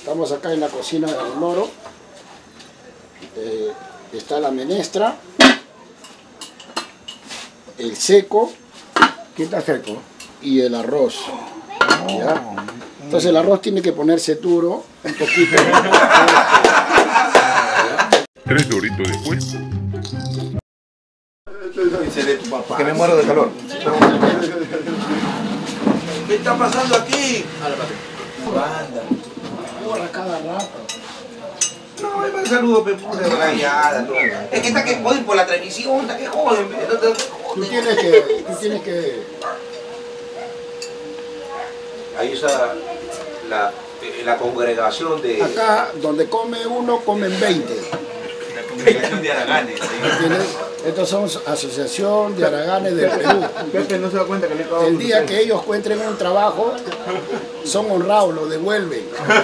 Estamos acá en la cocina del Loro. Está la menestra, el seco. ¿Qué está seco? Y el arroz. ¿Ya? Entonces el arroz tiene que ponerse duro, un poquito. 3 doritos después. Que me muero de calor. ¿Qué está pasando aquí? Borra cada rato. No, me saludo, pura rayada. Es que está que joden por la transmisión, está que joden. Tú tienes que... Ahí está la congregación de... Acá donde come uno, comen 20. La congregación de Araganes. ¿Entiendes? Estos son Asociación de Araganes del Perú. Pepe no se da cuenta que le acabo El día que ellos encuentren un trabajo, son honrados, lo devuelven.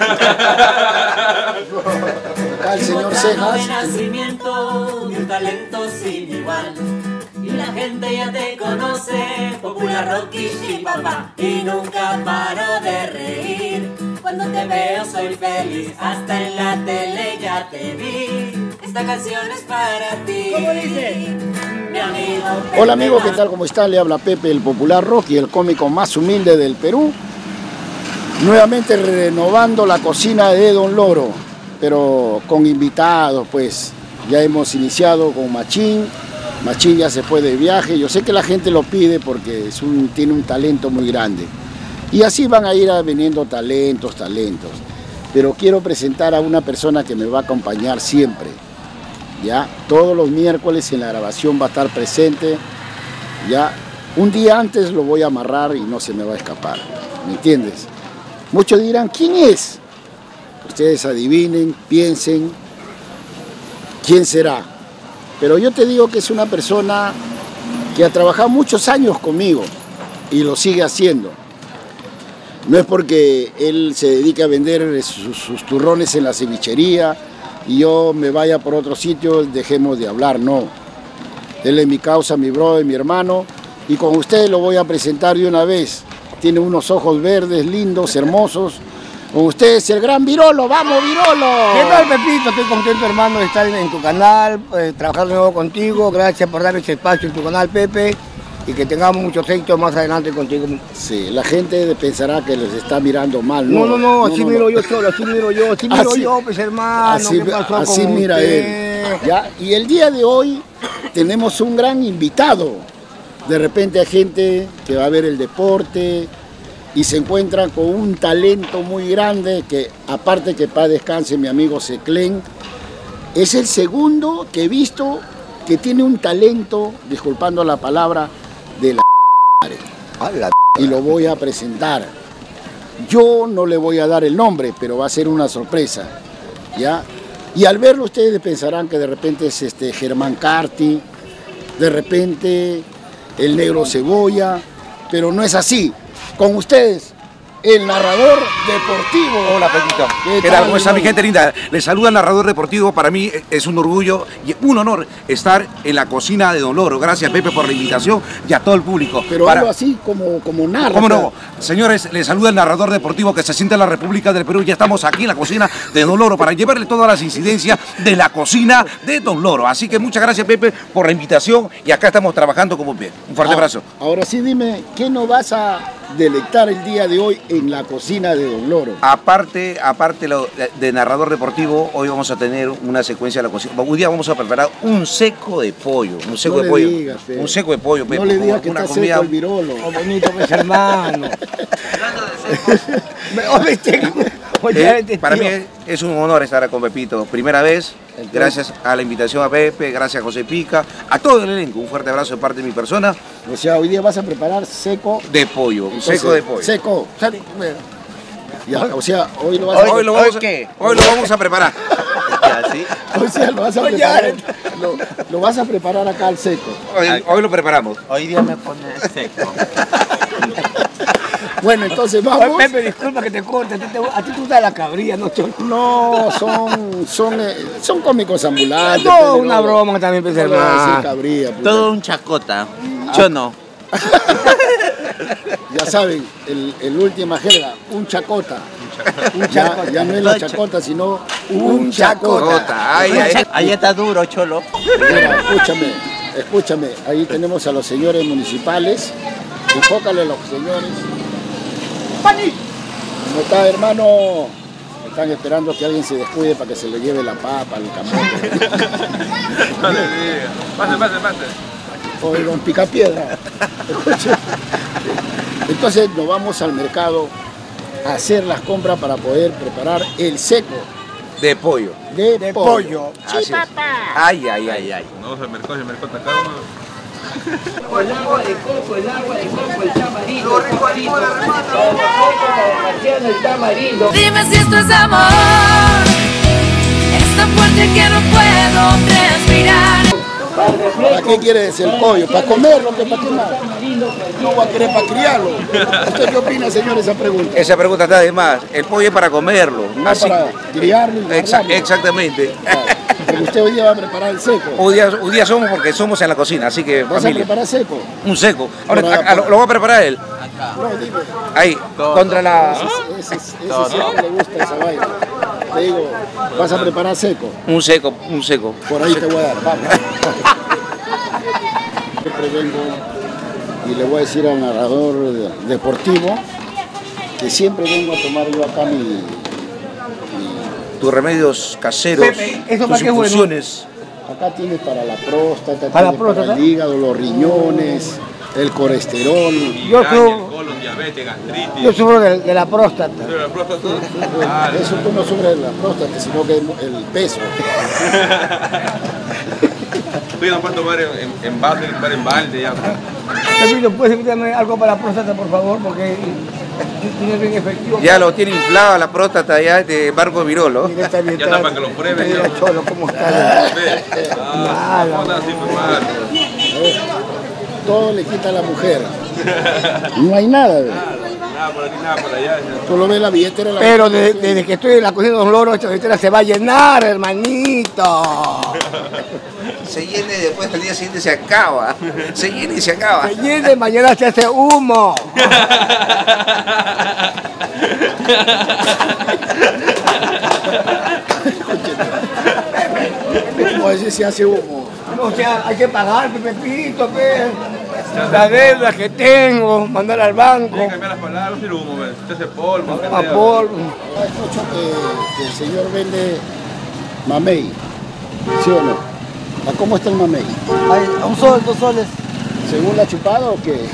Acá el señor Cejas. De nacimiento, de un talento sin igual. Y la gente ya te conoce, Popular Rocky y papá. Y nunca paro de reír. Cuando te veo soy feliz, hasta en la tele ya te vi. Esta canción es para ti. ¿Cómo dice? Mi amigo Pepe. Hola amigos, ¿qué tal? ¿Cómo están? Le habla Pepe, el Popular Rocky, el cómico más humilde del Perú. Nuevamente renovando la cocina de Don Loro, pero con invitados, pues. Ya hemos iniciado con Machín. Machín ya se fue de viaje. Yo sé que la gente lo pide porque tiene un talento muy grande. Y así van a ir viniendo talentos. Pero quiero presentar a una persona que me va a acompañar siempre. ¿Ya? Todos los miércoles en la grabación va a estar presente. ¿Ya? Un día antes lo voy a amarrar y no se me va a escapar. ¿Me entiendes? Muchos dirán, ¿quién es? Ustedes adivinen, piensen, ¿quién será? Pero yo te digo que es una persona que ha trabajado muchos años conmigo y lo sigue haciendo. No es porque él se dedique a vender sus turrones en la cevichería y yo me vaya por otro sitio, dejemos de hablar, no. Él es mi causa, mi brother, mi hermano, y con ustedes lo voy a presentar de una vez. Tiene unos ojos verdes, lindos, hermosos. Con ustedes el gran Virolo, ¡vamos Virolo! ¿Qué tal, Pepito? Estoy contento, hermano, de estar en tu canal, trabajar de nuevo contigo. Gracias por darme este espacio en tu canal, Pepe. Y que tengamos muchos éxitos más adelante contigo. Sí, la gente pensará que les está mirando mal, ¿no? No, así miro yo solo, así miro yo, pues hermano, así, ¿qué pasó así con mira usted? él. ¿Ya? Y el día de hoy tenemos un gran invitado. De repente hay gente que va a ver el deporte y se encuentra con un talento muy grande que, aparte que para descanse mi amigo Seclen, es el segundo que he visto que tiene un talento, disculpando la palabra, de la y lo voy a presentar. Yo no le voy a dar el nombre, pero va a ser una sorpresa, ¿ya? Y al verlo ustedes pensarán que de repente es Germán Carti, de repente el Negro Cebolla, pero no es así. Con ustedes, el narrador deportivo. Hola, Pepito. ¿Qué tal? ¿Cómo está mi gente linda? Les saluda el narrador deportivo. Para mí es un orgullo y un honor estar en la cocina de Don Loro. Gracias, Pepe, por la invitación y a todo el público. Pero algo así como narra. ¿Cómo no? Señores, les saluda el narrador deportivo que se siente en la República del Perú. Ya estamos aquí en la cocina de Don Loro para llevarle todas las incidencias de la cocina de Don Loro. Así que muchas gracias, Pepe, por la invitación y acá estamos trabajando como bien. Un fuerte abrazo. Ahora sí, dime, ¿qué nos vas a delectar el día de hoy en la cocina de Don Loro? Aparte de narrador deportivo, hoy vamos a tener una secuencia de la cocina. Un día vamos a preparar un seco de pollo. Un seco de pollo. Digas, un seco de pollo, Pepe. No le digas que una está comida... seco el Virolo. Oh, bonito, pues hermano. Para mí es un honor estar con Pepito. Primera vez, gracias a la invitación a Pepe, gracias a José Pica, a todo el elenco. Un fuerte abrazo de parte de mi persona. O sea, hoy día vas a preparar seco de pollo. Entonces, seco de pollo. Seco. Ya, o sea, hoy lo vamos a preparar. O sea, lo vas a preparar. Lo vas a preparar acá al seco. Hoy lo preparamos. Hoy día me pone seco. Bueno, entonces vamos. Pepe, disculpa que te corte, a ti te gusta la cabrilla, ¿no? No, son cómicos ambulantes. No, una broma también, pues, hermano. Cabría, Todo un chacota. Yo no. Ya saben, el última jerga, un chacota. Ya no es la chacota, sino un chacota. Ahí está duro, cholo. Mira, escúchame. Ahí tenemos a los señores municipales. Enfócale a los señores. ¿Cómo está, hermano? Están esperando que alguien se descuide para que se le lleve la papa, el camote. No le diga. Pase. O don Picapiedra. Entonces nos vamos al mercado a hacer las compras para poder preparar el seco De pollo. de pollo. Así es. Ay. No, se mercó está acá, hermano. El agua de coco, el tamarindo. El tamarindo. Dime si esto es amor, es tan fuerte que no puedo respirar. ¿Para qué quieres el pollo? ¿Para comerlo? ¿Para qué más? No voy a querer para criarlo. ¿Usted qué opina, señor, esa pregunta? Esa pregunta está de más. El pollo es para comerlo. No Así- para criarlo y guardarlo. Exactamente. Porque usted hoy día va a preparar el seco. Un día somos porque somos en la cocina, así que ¿Vas a familia. preparar seco? Un seco. Ahora, Para- lo va a preparar él. No, dime. Ahí, contra la... Ese seco le gusta esa vaina. Te digo, vas a preparar seco. Un seco. Por ahí te voy a dar, vamos. Siempre vengo y le voy a decir al narrador deportivo que siempre vengo a tomar yo acá Tus remedios caseros, Pepe, ¿eso tus para qué es bueno? infusiones. acá tienes para la próstata, Para la tienes próstata. para el hígado, los riñones, el colesterol. Yo Migraña, sufro- colon, diabetes, gastritis. Yo sufro de la próstata. Pero la próstata. Eso tú no sufres de la próstata, sino que el peso. Tú ya no puedes tomar en balde, tomar en balde ya. Pepito, ¿puedes invitarme algo para la próstata, por favor? Porque tiene bien efectivo. Ya lo tiene inflada la próstata ya de Marco Virolo. Mira, está bien, Ya está para que lo prueben, Mira, ya. Cholo, ¿cómo está? ¿Cómo andas así, hermano? Todo le quita a la mujer. No hay nada. Nada por aquí, nada por allá. Tú lo ves la billetera. Pero desde que estoy en la cocina de Don Loro, esta billetera se va a llenar, hermanito. Se llena y después al día siguiente se acaba. Se llena y se acaba. Se llena y mañana se hace humo. Como decir, se hace humo. O sea, hay que pagar, Pepito, la deuda que tengo, mandar al banco, Tienes que cambiar las palabras y el humo, ¿ves? Usted hace polvo. a polvo. Escucho que el señor vende mamey. ¿Sí o no? ¿A cómo está el mamey? A un sol, 2 soles. ¿Según la chupada o qué?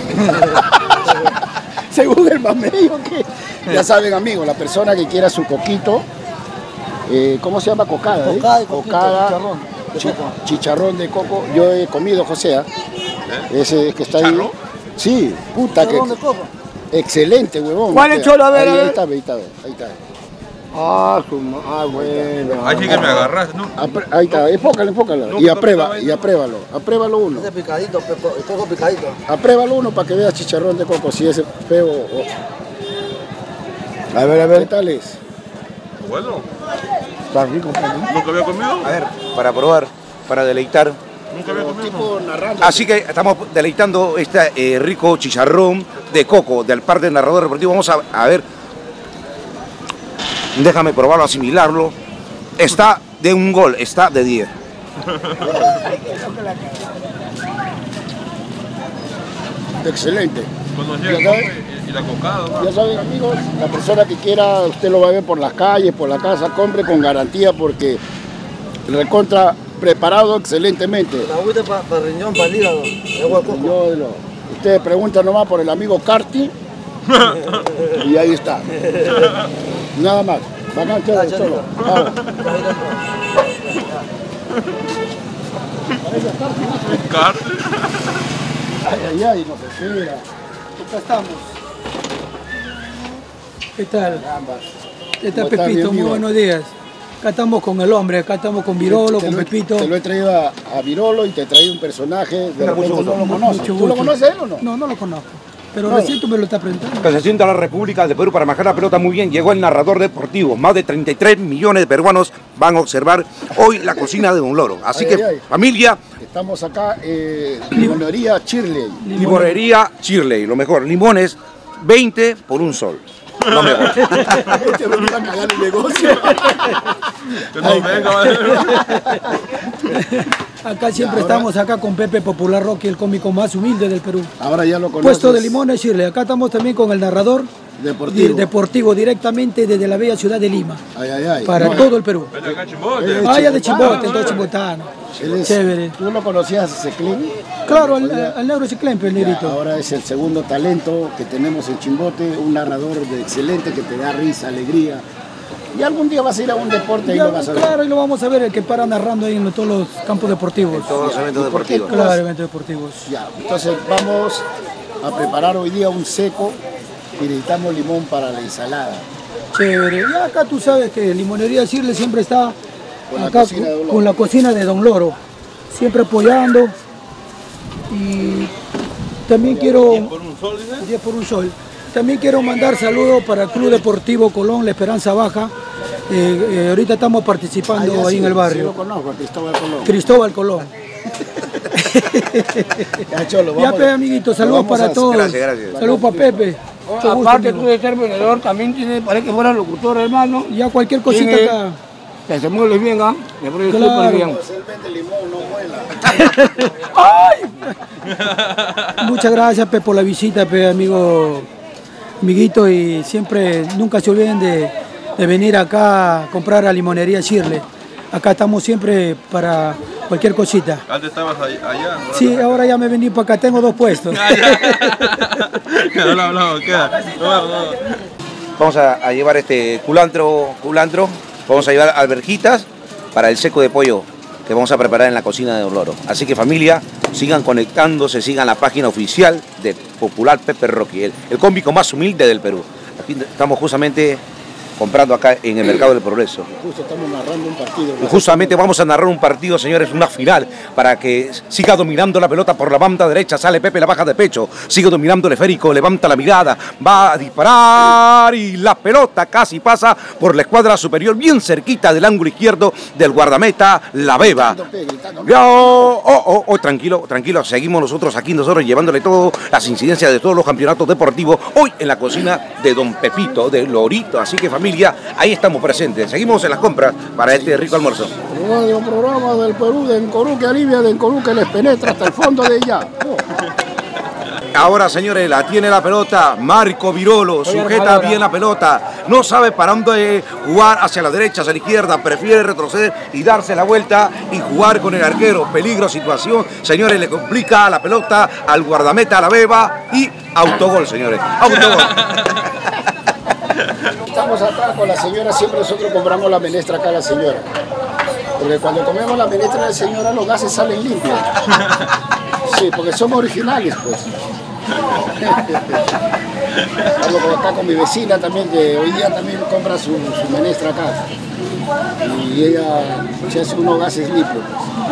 ¿Según el mamey o qué? Ya saben, amigos, la persona que quiera su coquito, ¿cómo se llama? Cocada. Cocada y coquito, Cocada, chicharrón de coco. Chicharrón de coco. Yo he comido, José, ese que está ahí. ¿Chicharrón? Sí, puta que... Chicharrón de coco. Excelente, huevón. ¿Cuál es, Cholo? A ver, ahí, a ver. ahí está. Bueno. Ahí sí que me agarraste, ¿no? Ahí está, enfócalo. No, Y no, apruébalo uno. Ese picadito, el coco picadito. Apruébalo uno para que veas chicharrón de coco, si es feo o... A ver, ¿Qué tal es? Bueno, Está rico, nunca había comido. A ver, para probar, para deleitar. Nunca había comido. Tipo narrando. Así que estamos deleitando este rico chicharrón de coco del par de narrador deportivo. Vamos a ver. Déjame probarlo, asimilarlo. Está de un gol, está de 10. Excelente. Cuando llega el coco y la cocada, ¿no? Ya saben, amigos, la persona que quiera, usted lo va a ver por las calles, por la casa, compre con garantía porque recontra preparado excelentemente. La agüita para riñón, para el hígado. Agua de coco. Ustedes preguntan nomás por el amigo Carti y ahí está. Nada más. Bacán, chévere, solo. Vamos. Carne. Ay, no se espera. Acá estamos. ¿Qué tal? ¿Qué tal, ¿Cómo estás, Pepito? mi Muy amigo? buenos días. Acá estamos con el hombre, acá estamos con Virolo, con Pepito. Te lo he traído a Virolo y te he traído un personaje, de repente no lo conoces. Mucho ¿Tú lo gusto. conoces a él o no? No, no lo conozco. Pero No. recién tú me lo estás presentando. Que se sienta la República del Perú para manejar la pelota muy bien. Llegó el narrador deportivo. Más de 33 millones de peruanos van a observar hoy la cocina de Don Loro. Así Ay, que, ay. familia, Estamos acá, limonería Shirley. Limonería Shirley, lo mejor. Limones, 20 por un sol. Lo mejor. Te van a cagar el negocio. Acá siempre estamos acá con Pepe Popular Rocky, el cómico más humilde del Perú. Ahora ya lo conoces. Puesto de Limones Shirley. Acá estamos también con el narrador deportivo directamente desde la bella ciudad de Lima. Para todo el Perú. Ya de Chimbote, entonces chimbotano. Chévere. ¿Tú lo conocías, Ciclín? Claro, al negro Ciclempe, el negrito. Ahora es el segundo talento que tenemos en Chimbote, un narrador excelente que te da risa, alegría. Y algún día vas a ir a un deporte y lo vas a ver. Claro, y lo vamos a ver, el que para narrando ahí en todos los campos deportivos. En todos los eventos deportivos. Claro, eventos deportivos. Ya, entonces vamos a preparar hoy día un seco y necesitamos limón para la ensalada. Chévere. Y acá tú sabes que Limonería Shirley siempre está acá con la cocina de Don Loro. Siempre apoyando. Y también quiero... 10 por un sol. También quiero mandar saludos para el Club Deportivo Colón, La Esperanza Baja. Ahorita estamos participando ahí en el barrio. Sí lo conozco, Cristóbal Colón. Cristóbal Colón. Ya, Cholo, ya, Pepe, amiguito, saludos para todos. Gracias. Saludos para Pepe. Aparte tú de ser vendedor, también parece que fuera locutor, hermano. Ya cualquier cosita acá. Que se muele bien, ¿ah? Me parece Claro. súper bien. Él vende limón, no muela. Muchas gracias, Pepe, por la visita, Pepe, amiguito, y siempre, nunca se olviden de venir acá a comprar a Limonería Shirley. Acá estamos siempre para cualquier cosita. Antes estabas allá. Sí, ahora ya me vení para acá, tengo 2 puestos. No, queda. Vamos a llevar este culantro, vamos a llevar alverjitas para el seco de pollo que vamos a preparar en la cocina de Don Loro. Así que familia, sigan conectándose, sigan la página oficial de Popular Pepe Rocky, el cómico más humilde del Perú. Aquí estamos justamente comprando acá en el Mercado del Progreso. Justo estamos narrando un partido. Y justamente vamos a narrar un partido, señores, una final, para que siga dominando la pelota por la banda derecha. Sale Pepe, la baja de pecho, sigue dominando el esférico, levanta la mirada, va a disparar y la pelota casi pasa por la escuadra superior, bien cerquita del ángulo izquierdo del guardameta, La Beba. Tranquilo, seguimos nosotros llevándole todas las incidencias de todos los campeonatos deportivos, hoy en la cocina de Don Pepito, de Lorito. Así que familia, ahí estamos presentes. Seguimos en las compras para este rico almuerzo. Radio programa del Perú, de Encorú que alivia, de Encorú que les penetra hasta el fondo de ella. Ahora, señores, la tiene la pelota Marco Virolo, sujeta bien la pelota, no sabe para dónde jugar, hacia la derecha, hacia la izquierda, prefiere retroceder y darse la vuelta y jugar con el arquero. Peligro, situación, señores, le complica la pelota al guardameta, a La Beba, y autogol, señores, autogol. Estamos acá con la señora, siempre nosotros compramos la menestra acá a la señora. Porque cuando comemos la menestra de la señora los gases salen limpios. Sí, porque somos originales, pues. Hablo acá con mi vecina también, que hoy día también compra su menestra acá. Y ella se hace unos gases limpios.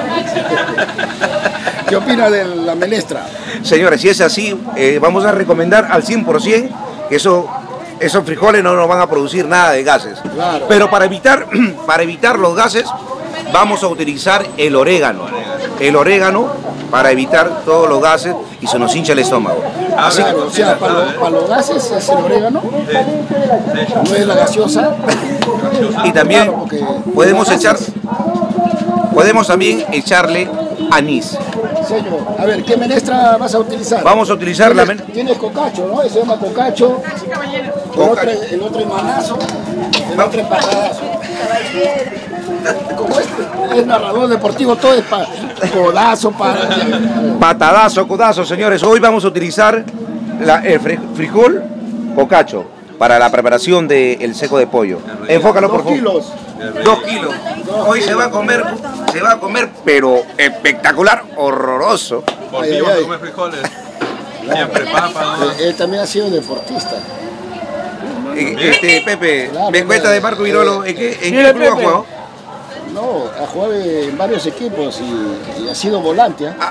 ¿Qué opina de la menestra? Señores, si es así, vamos a recomendar al 100% que esos frijoles no nos van a producir nada de gases. Claro. Pero para evitar los gases, vamos a utilizar el orégano. El orégano para evitar todos los gases y se nos hincha el estómago. Así Claro, o sea, para los gases es el orégano, no es la gaseosa. y también Claro, porque podemos los gases- también echarle anís. Señor, a ver, ¿qué menestra vas a utilizar? Vamos a utilizar la Tienes cocacho, ¿no? Eso se llama cocacho. El otro es manazo, el otro es patadazo. Como es narrador deportivo, todo es codazo, Patadazo, codazo, señores. Hoy vamos a utilizar el frijol cocacho para la preparación del seco de pollo. Enfócalo, por favor. 2 kilos. 2 kilos. Hoy se va a comer, pero espectacular, horroroso. Por Ay, ti ay, vas a ay. comer frijoles. Siempre papa. Él también ha sido deportista. Pepe, Claro, me cuenta de Marco Virolo, ¿en qué club ha jugado? No, ha jugado en varios equipos y ha sido volante. ¿Eh?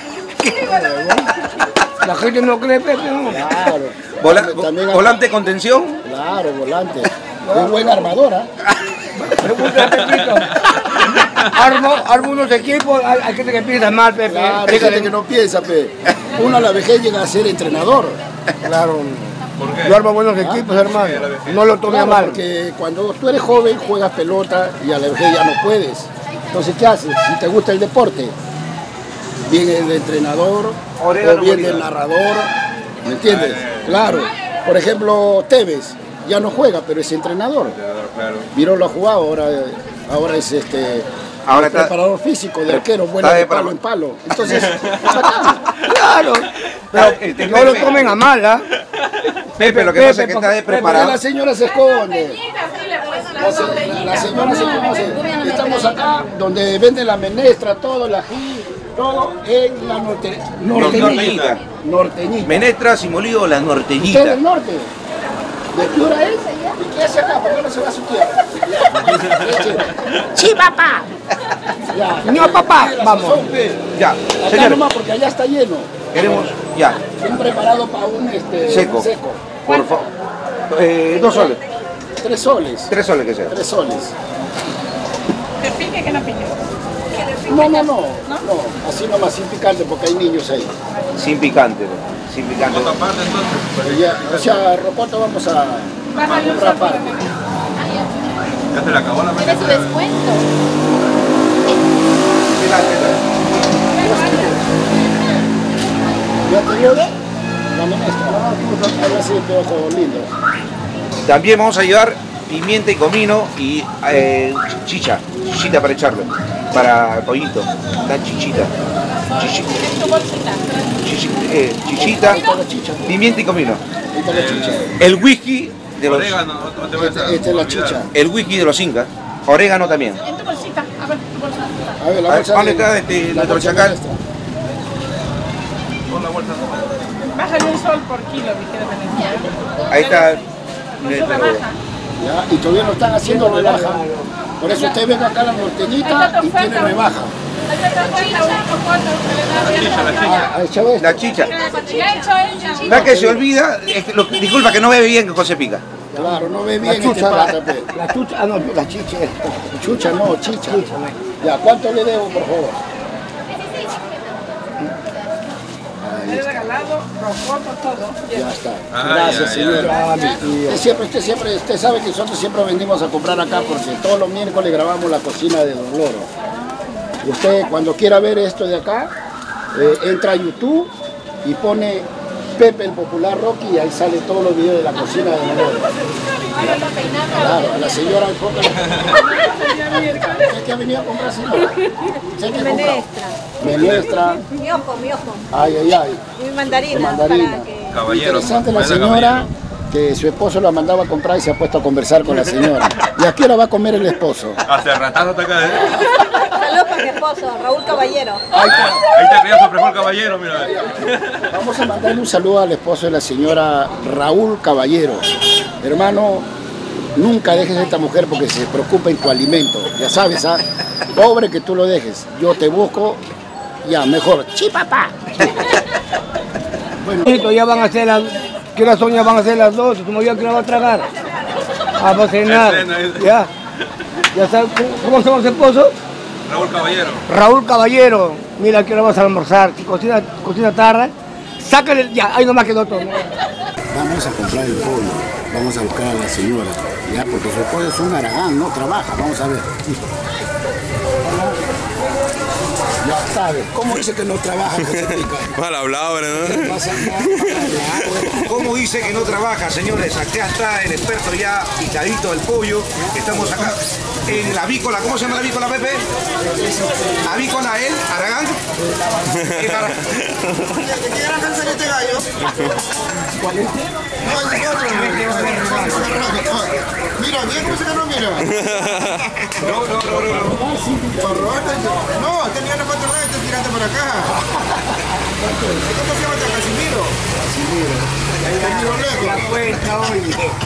La gente no cree, Pepe, ¿no? Claro. También ¿Volante contención? Claro, volante. Es buena armadora. Pregunta a Pepito. armo unos equipos, hay gente que piensa mal, Pepe. Claro, hay gente que no piensa, Pepe. Uno a la vejez llega a ser entrenador. Claro. ¿Por qué? Yo armo buenos equipos, hermano. No lo tome a Claro, mal. porque cuando tú eres joven juegas pelota y a la vejez ya no puedes. Entonces, ¿qué haces? Si te gusta el deporte, viene el entrenador o viene el narrador, ¿me entiendes? Claro. Por ejemplo, Tevez ya no juega, pero es entrenador. Claro. Miró lo ha jugado, ahora es Ahora está preparador físico, de arquero, vuela está de de palo palo. en palo. Entonces, bacán. Claro. Pero no lo tomen a mal, ¿ah? Pepe, lo que pasa es que está de Porque preparado. la señora se esconde. La señora se conoce. Estamos acá donde venden la menestra, todo, el ají, todo en la norteñita. Norteñita. Menestras y molido, la ¿Usted es norteñita. del norte? ¿De Piura es? ¿Y qué hace acá? ¿Por qué no se va a su tierra? ¡Sí, papá! Ya. No, papá, La vamos. sazón, pe. Ya, Acá señores, nomás porque allá está lleno. queremos, ya, Un preparado para un seco. Por favor. 2 soles. 3 soles. 3 soles que sea. 3 soles. ¿Que pique que no pique? No. Así nomás, sin picante, porque hay niños ahí. Sin picante, sin picante. Otra parte entonces. Pero ya, o sea, rocoto vamos a comprar aparte. Ya se le acabó la Tiene su menestra. descuento. ¿Ya te dio la menestra? Ahora sí, te ojos lindos. También vamos a llevar pimienta y comino y chichita para echarlo, para pollito, la chichita. En tu bolsita. Chichita, pimienta y comino. Ahí está la chicha. El whisky de los, Orégano, no te vayas a Esta es la olvidar. chicha. el whisky de los incas, orégano también. En tu bolsita. A ver, tu bolsa. A ver, la A ver, bolsa ¿dónde de- está la nuestro bolsa chacal? menestra. Pon la bolsa. Bájale un sol por kilo, dije de Venecia. Ahí está. No se rebaja. Ya, y todavía no están haciendo rebaja. Por eso usted venga acá a la Ahí norteñita está tu y tiene oferta. rebaja. Ahí está tu oferta, un poco, que le da bien. Ah, echado esto. La chicha. Ya hecho ella. La que se olvida, disculpa que no bebe bien que José Pica. Claro, no ve La bien este chucha, pata, pe. la chucha, no, la chicha. Chucha, no, chicha. Ya, ¿cuánto le debo, por favor? Le he regalado, rocoto, todo. Ya está. Ah, Gracias, ya, señora. Usted sabe que nosotros siempre venimos a comprar acá porque todos los miércoles grabamos la cocina de Don Loro. Usted cuando quiera ver esto de acá, entra a YouTube y pone Pepe el Popular Rocky y ahí sale todos los videos de la cocina de Don Loro. Claro, a la señora ¿Usted qué ha venido a comprar, señora? ¿Usted qué ha comprado? Menestra. Mi ojo. Ay, ay, ay. Y mandarina. Mandarina. Para que... Caballero. Interesante la Buena, señora caballero. que su esposo la mandaba a comprar y se ha puesto a conversar con la señora. ¿Y a qué hora va a comer el esposo? Hace ratazo está acá. Saludos para mi esposo, Raúl Caballero. Ahí está. Ahí está criado su prejón caballero, mira. Vamos a mandarle un saludo al esposo de la señora Raúl Caballero. Hermano, nunca dejes a esta mujer porque se preocupa en tu alimento. Ya sabes, ¿ah? Pobre que tú lo dejes. Yo te busco, ya, mejor. ¡Sí, papá! Bueno, Ya van a ser las, ¿qué horas son? Ya van a ser las 12, como ya que no va a tragar. Ah, va a cenar. Cena, dice. Ya sabes, ¿cómo se llama su esposo? Raúl Caballero. Raúl Caballero. Mira, que ahora vas a almorzar. Si cocina tarde, sácale, ya, ahí nomás quedó todo. vamos a comprar el pollo. Vamos a buscar a la señora. Ya, porque su esposo es un aragán, no trabaja. Vamos a ver. Ya sabes, ¿cómo dice que no trabaja? Mal hablado, ¿no? ¿Cómo dice que no trabaja, señores? Acá está el experto ya picadito del pollo. Estamos acá en la avícola. ¿Cómo se llama la avícola, Pepe? Avícola, él, Aragán. El Aragán. ¿Qué gran canción este gallo? ¿Cuál es? No, es otro. Mira, mira cómo se ganó, mira. Por Roberto, no, este niño no fue tornado, este tirante por acá. ¿Cómo se llama este Casimiro? Casimiro Lego. La cuenta hoy.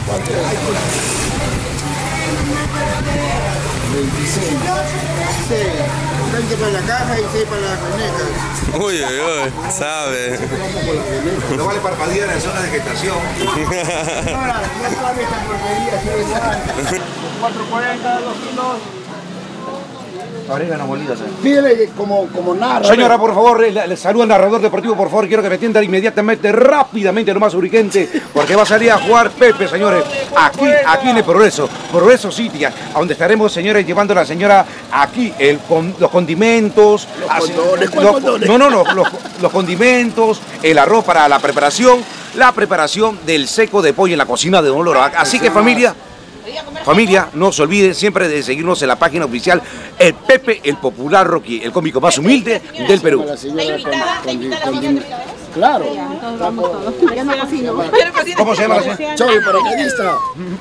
26. Sí, 20 para la caja y 6 para las muñecas. Uy, uy, uy, sabe. No vale parpadear en la zona de gestación. Ahora, ya sabe esta porquería, 4.40, 2 kilos. Orégano molido. Pídele como narra. Señora, por favor, le saluda al narrador deportivo, por favor, quiero que me atienda inmediatamente, rápidamente, lo más urgente, porque va a salir a jugar Pepe, señores, aquí en el Progreso City, a donde estaremos, señores, llevando a la señora aquí los condimentos, los condimentos, el arroz para la preparación del seco de pollo en la cocina de Don Loro. Así que familia, no se olviden siempre de seguirnos en la página oficial El Pepe, el popular Rocky, el cómico más humilde del Perú. Claro. ¿Cómo se llama la señora? Soy el paracaidista.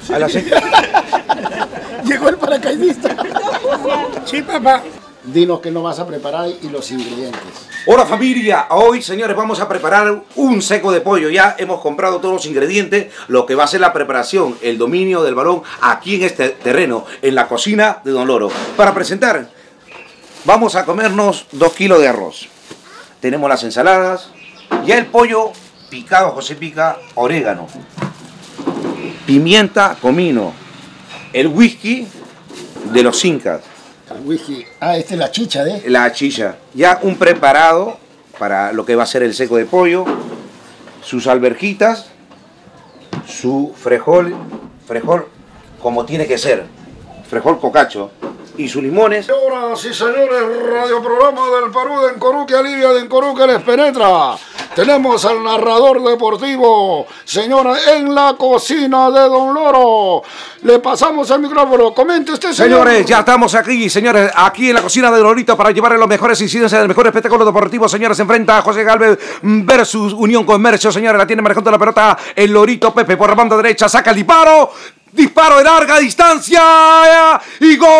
Llegó el paracaidista. Sí, papá. Dinos qué nos vas a preparar y los ingredientes. Hola familia, hoy señores vamos a preparar un seco de pollo. Ya hemos comprado todos los ingredientes, lo que va a ser la preparación, el dominio del balón aquí en este terreno, en la cocina de Don Loro. Para presentar, vamos a comernos 2 kilos de arroz. Tenemos las ensaladas, ya el pollo picado, José pica orégano, pimienta, comino, el whisky de los incas. El whisky. Esta es la chicha de... La chicha. Ya un preparado para lo que va a ser el seco de pollo, sus alverjitas, su frejol como tiene que ser, frejol cocacho, y sus limones. Señoras y señores, radioprograma del Perú de Encorú que alivia, de Encorú que les penetra. Tenemos al narrador deportivo, señora, en la cocina de Don Loro. Le pasamos el micrófono. Comente usted, señor. Señores, ya estamos aquí, señores, aquí en la cocina de Don Lorito para llevarle los mejores incidencias del mejor espectáculo deportivo. Señores, se enfrenta a José Galvez versus Unión Comercio. Señores, la tiene manejando la pelota el Lorito Pepe por la banda derecha. Saca el disparo. Disparo de larga distancia y gol.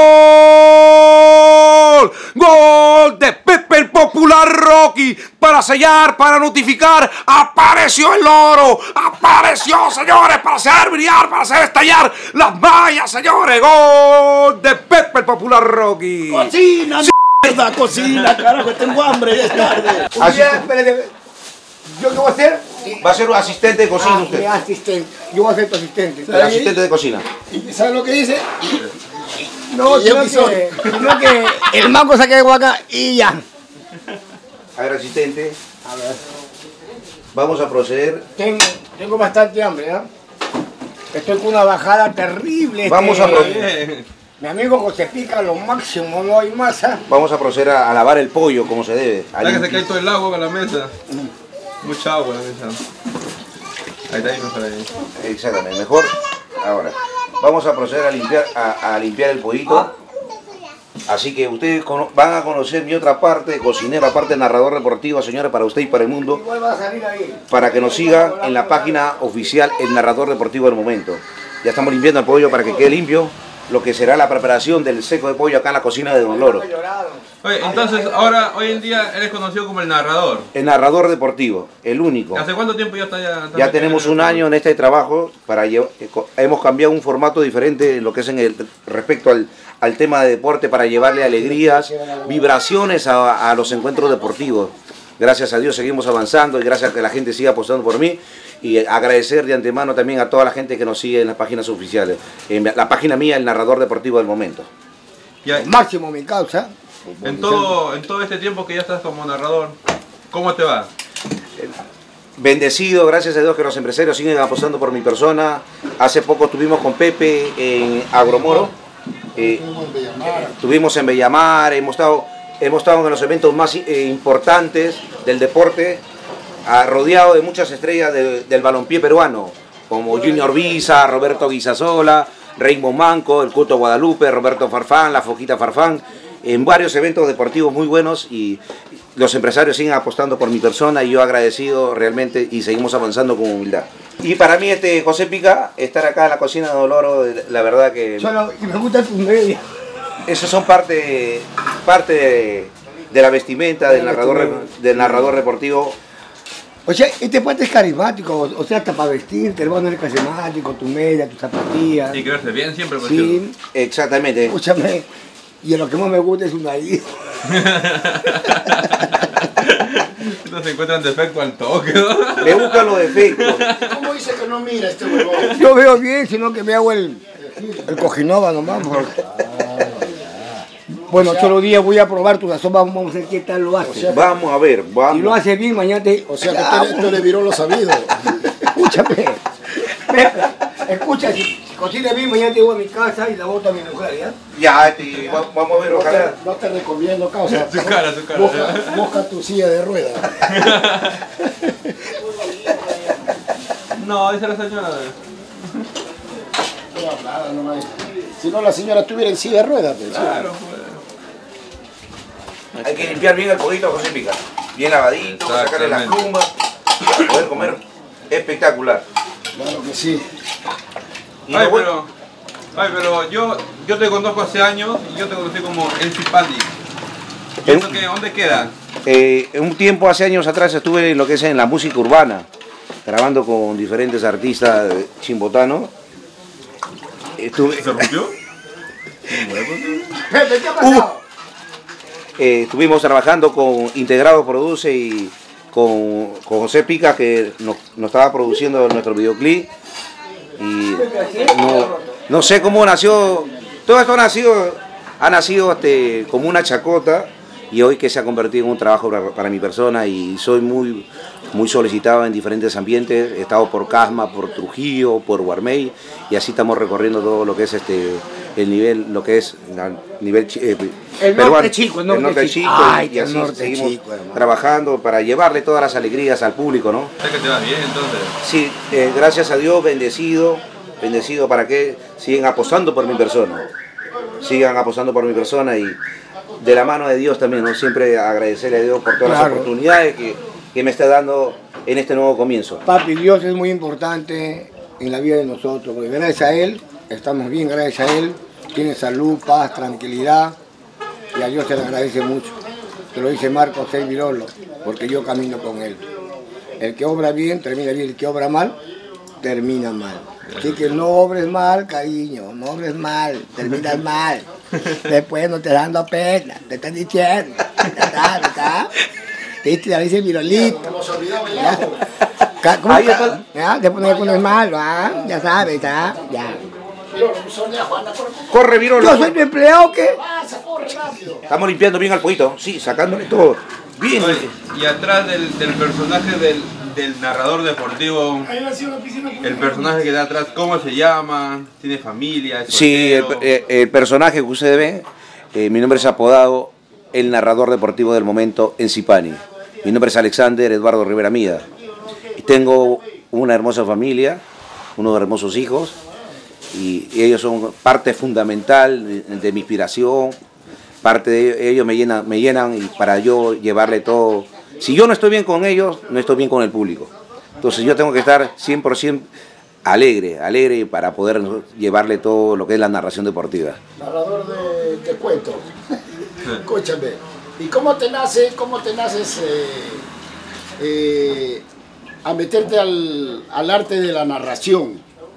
Gol de Pepe el popular Rocky para sellar, para notificar. Apareció el Loro. Apareció, señores, para hacer brillar, para hacer estallar las mallas, señores. Gol de Pepe el popular Rocky. Cocina, mierda, cocina, carajo, tengo hambre, ya es tarde. ¿Yo qué voy a hacer? Va a ser un asistente de cocina usted. Mi asistente. Yo voy a ser tu asistente. El asistente de cocina. ¿Y sabe lo que dice? No, sino que el mango saque de acá y ya. A ver, asistente. A ver. Vamos a proceder. Tengo bastante hambre, ¿eh? Estoy con una bajada terrible. Vamos a proceder. Mi amigo José pica lo máximo, no hay masa. Vamos a proceder a lavar el pollo como se debe. Que se cae todo el agua con la mesa. Mucha agua en la mesa. Ahí está, ahí mejor ahí. Exactamente, mejor. Ahora, vamos a proceder a limpiar el pollito. Así que ustedes van a conocer mi otra parte, cocinero, aparte de narrador deportivo, señores, para usted y para el mundo. Igual va a salir ahí. Para que nos siga en la página oficial, el narrador deportivo del momento. Ya estamos limpiando el pollo para que quede limpio. Lo que será la preparación del seco de pollo acá en la cocina de Don Loro. Oye, entonces ahora, hoy en día, eres conocido como el narrador. El narrador deportivo, el único. ¿Hace cuánto tiempo ya está ya? Ya tenemos un año en este trabajo, hemos cambiado un formato diferente en lo que es respecto al tema de deporte para llevarle alegrías, vibraciones a los encuentros deportivos. Gracias a Dios seguimos avanzando y gracias a que la gente siga apostando por mí. Y agradecer de antemano también a toda la gente que nos sigue en las páginas oficiales. En la página mía, el narrador deportivo del momento. Ya, máximo mi causa. En todo este tiempo que ya estás como narrador, ¿cómo te va? Bendecido, gracias a Dios que los empresarios siguen apostando por mi persona. Hace poco estuvimos con Pepe en Agromoro. Estuvimos en Bellamar, hemos estado en los eventos más importantes del deporte. Rodeado de muchas estrellas del balompié peruano, como Junior Visa, Roberto Guisasola, Raymond Manco, el Cuto Guadalupe, Roberto Farfán, la Foquita Farfán, en varios eventos deportivos muy buenos y los empresarios siguen apostando por mi persona y yo agradecido realmente y seguimos avanzando con humildad. Y para mí, José Pica, estar acá en la cocina de Don Loro, la verdad que... Y me gusta tu media. Esos son parte de la vestimenta del narrador deportivo. O sea, este puente es carismático, o sea, hasta para vestirte, el hermano es carismático, tu media, tus zapatillas. Y que verse bien siempre, por sí, exactamente. Escúchame, y lo que más me gusta es un nariz. No se encuentran defectos al toque, ¿no? Me buscan los defectos. ¿Cómo dice que no mira este huevón? Yo veo bien, sino que me hago el cojinova nomás. Bueno, solo día voy a probar tu sazón, vamos a ver qué tal lo haces. Vamos a ver, vamos. Si lo hace bien, mañana te... O sea que tú eres virolo sabido. Escúchame. Escucha, si cocina bien, mañana te voy a mi casa y la boto a mi mujer, ¿ya? Ya, vamos a ver, ojalá. No te recomiendo, causa. Su cara. Busca tu silla de ruedas. No, esa es la señora. Si no, la señora estuviera en silla de ruedas. Pues, claro, pues. Hay que limpiar bien el poquito, José Pica. Bien lavadito, sacarle las plumas, para poder comer espectacular. Claro que sí. Pero yo te conozco hace años y yo te conocí como El Cipani. ¿Dónde queda? Un tiempo, hace años atrás, estuve en lo que es en la música urbana, grabando con diferentes artistas chimbotanos. ¿Se rompió? ¿Qué ha pasado? Estuvimos trabajando con Integrado Produce y con José Pica, que nos estaba produciendo nuestro videoclip. Y no sé cómo nació, todo esto ha nacido como una chacota, y hoy que se ha convertido en un trabajo para mi persona, y soy muy solicitado en diferentes ambientes. He estado por Casma, por Trujillo, por Guarmey, y así estamos recorriendo todo lo que es el nivel, lo que es el nivel el norte chico, el norte chico. Ay, y así seguimos trabajando para llevarle todas las alegrías al público, ¿no? ¿Sé que te va bien entonces? Sí, gracias a Dios, bendecido para que sigan apostando por mi persona. Sigan apostando por mi persona, y de la mano de Dios también, ¿no? Siempre agradecerle a Dios por todas las oportunidades que me está dando en este nuevo comienzo. Papi, Dios es muy importante en la vida de nosotros, porque gracias a Él estamos bien, gracias a Él tiene salud, paz, tranquilidad, y a Dios se le agradece mucho. Te lo dice Marcos 6 Virolo, porque yo camino con Él. El que obra bien, termina bien. El que obra mal, termina mal. Así que no obres mal, cariño, no obres mal, terminas mal. Después no te dando pena, te están diciendo, ¿está? Te dice Virolito. ¿Cómo ya? Después no pones mal, ¿va? Ya sabes, ¿ya? Ya. Corre, Virolo. ¿Yo soy tu empleado o qué? Estamos limpiando bien al pollito, sí, sacándole todo. Bien. Oye, y atrás del personaje del narrador deportivo, el personaje que da atrás, ¿cómo se llama? ¿Tiene familia? Sí, el personaje que ustedes ven, mi nombre es apodado el narrador deportivo del momento en Cipani. Mi nombre es Alexander Eduardo Rivera Mida. Y tengo una hermosa familia, unos hermosos hijos, y ellos son parte fundamental de mi inspiración. Parte de ellos me llenan y para yo llevarle todo. Si yo no estoy bien con ellos, no estoy bien con el público. Entonces yo tengo que estar 100% alegre para poder llevarle todo lo que es la narración deportiva. Narrador de cuentos. Escúchame. ¿Y cómo te naces a meterte al arte de la narración?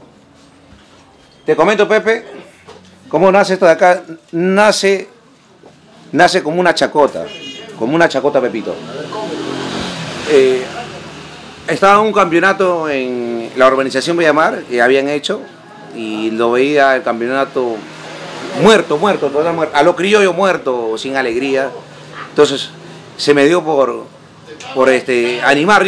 Te comento, Pepe, cómo nace esto de acá. Nace como una chacota, Pepito. Estaba en un campeonato en la urbanización Villamar que habían hecho, y lo veía el campeonato muerto, total muerto, a lo criollo muerto, sin alegría. Entonces se me dio por animar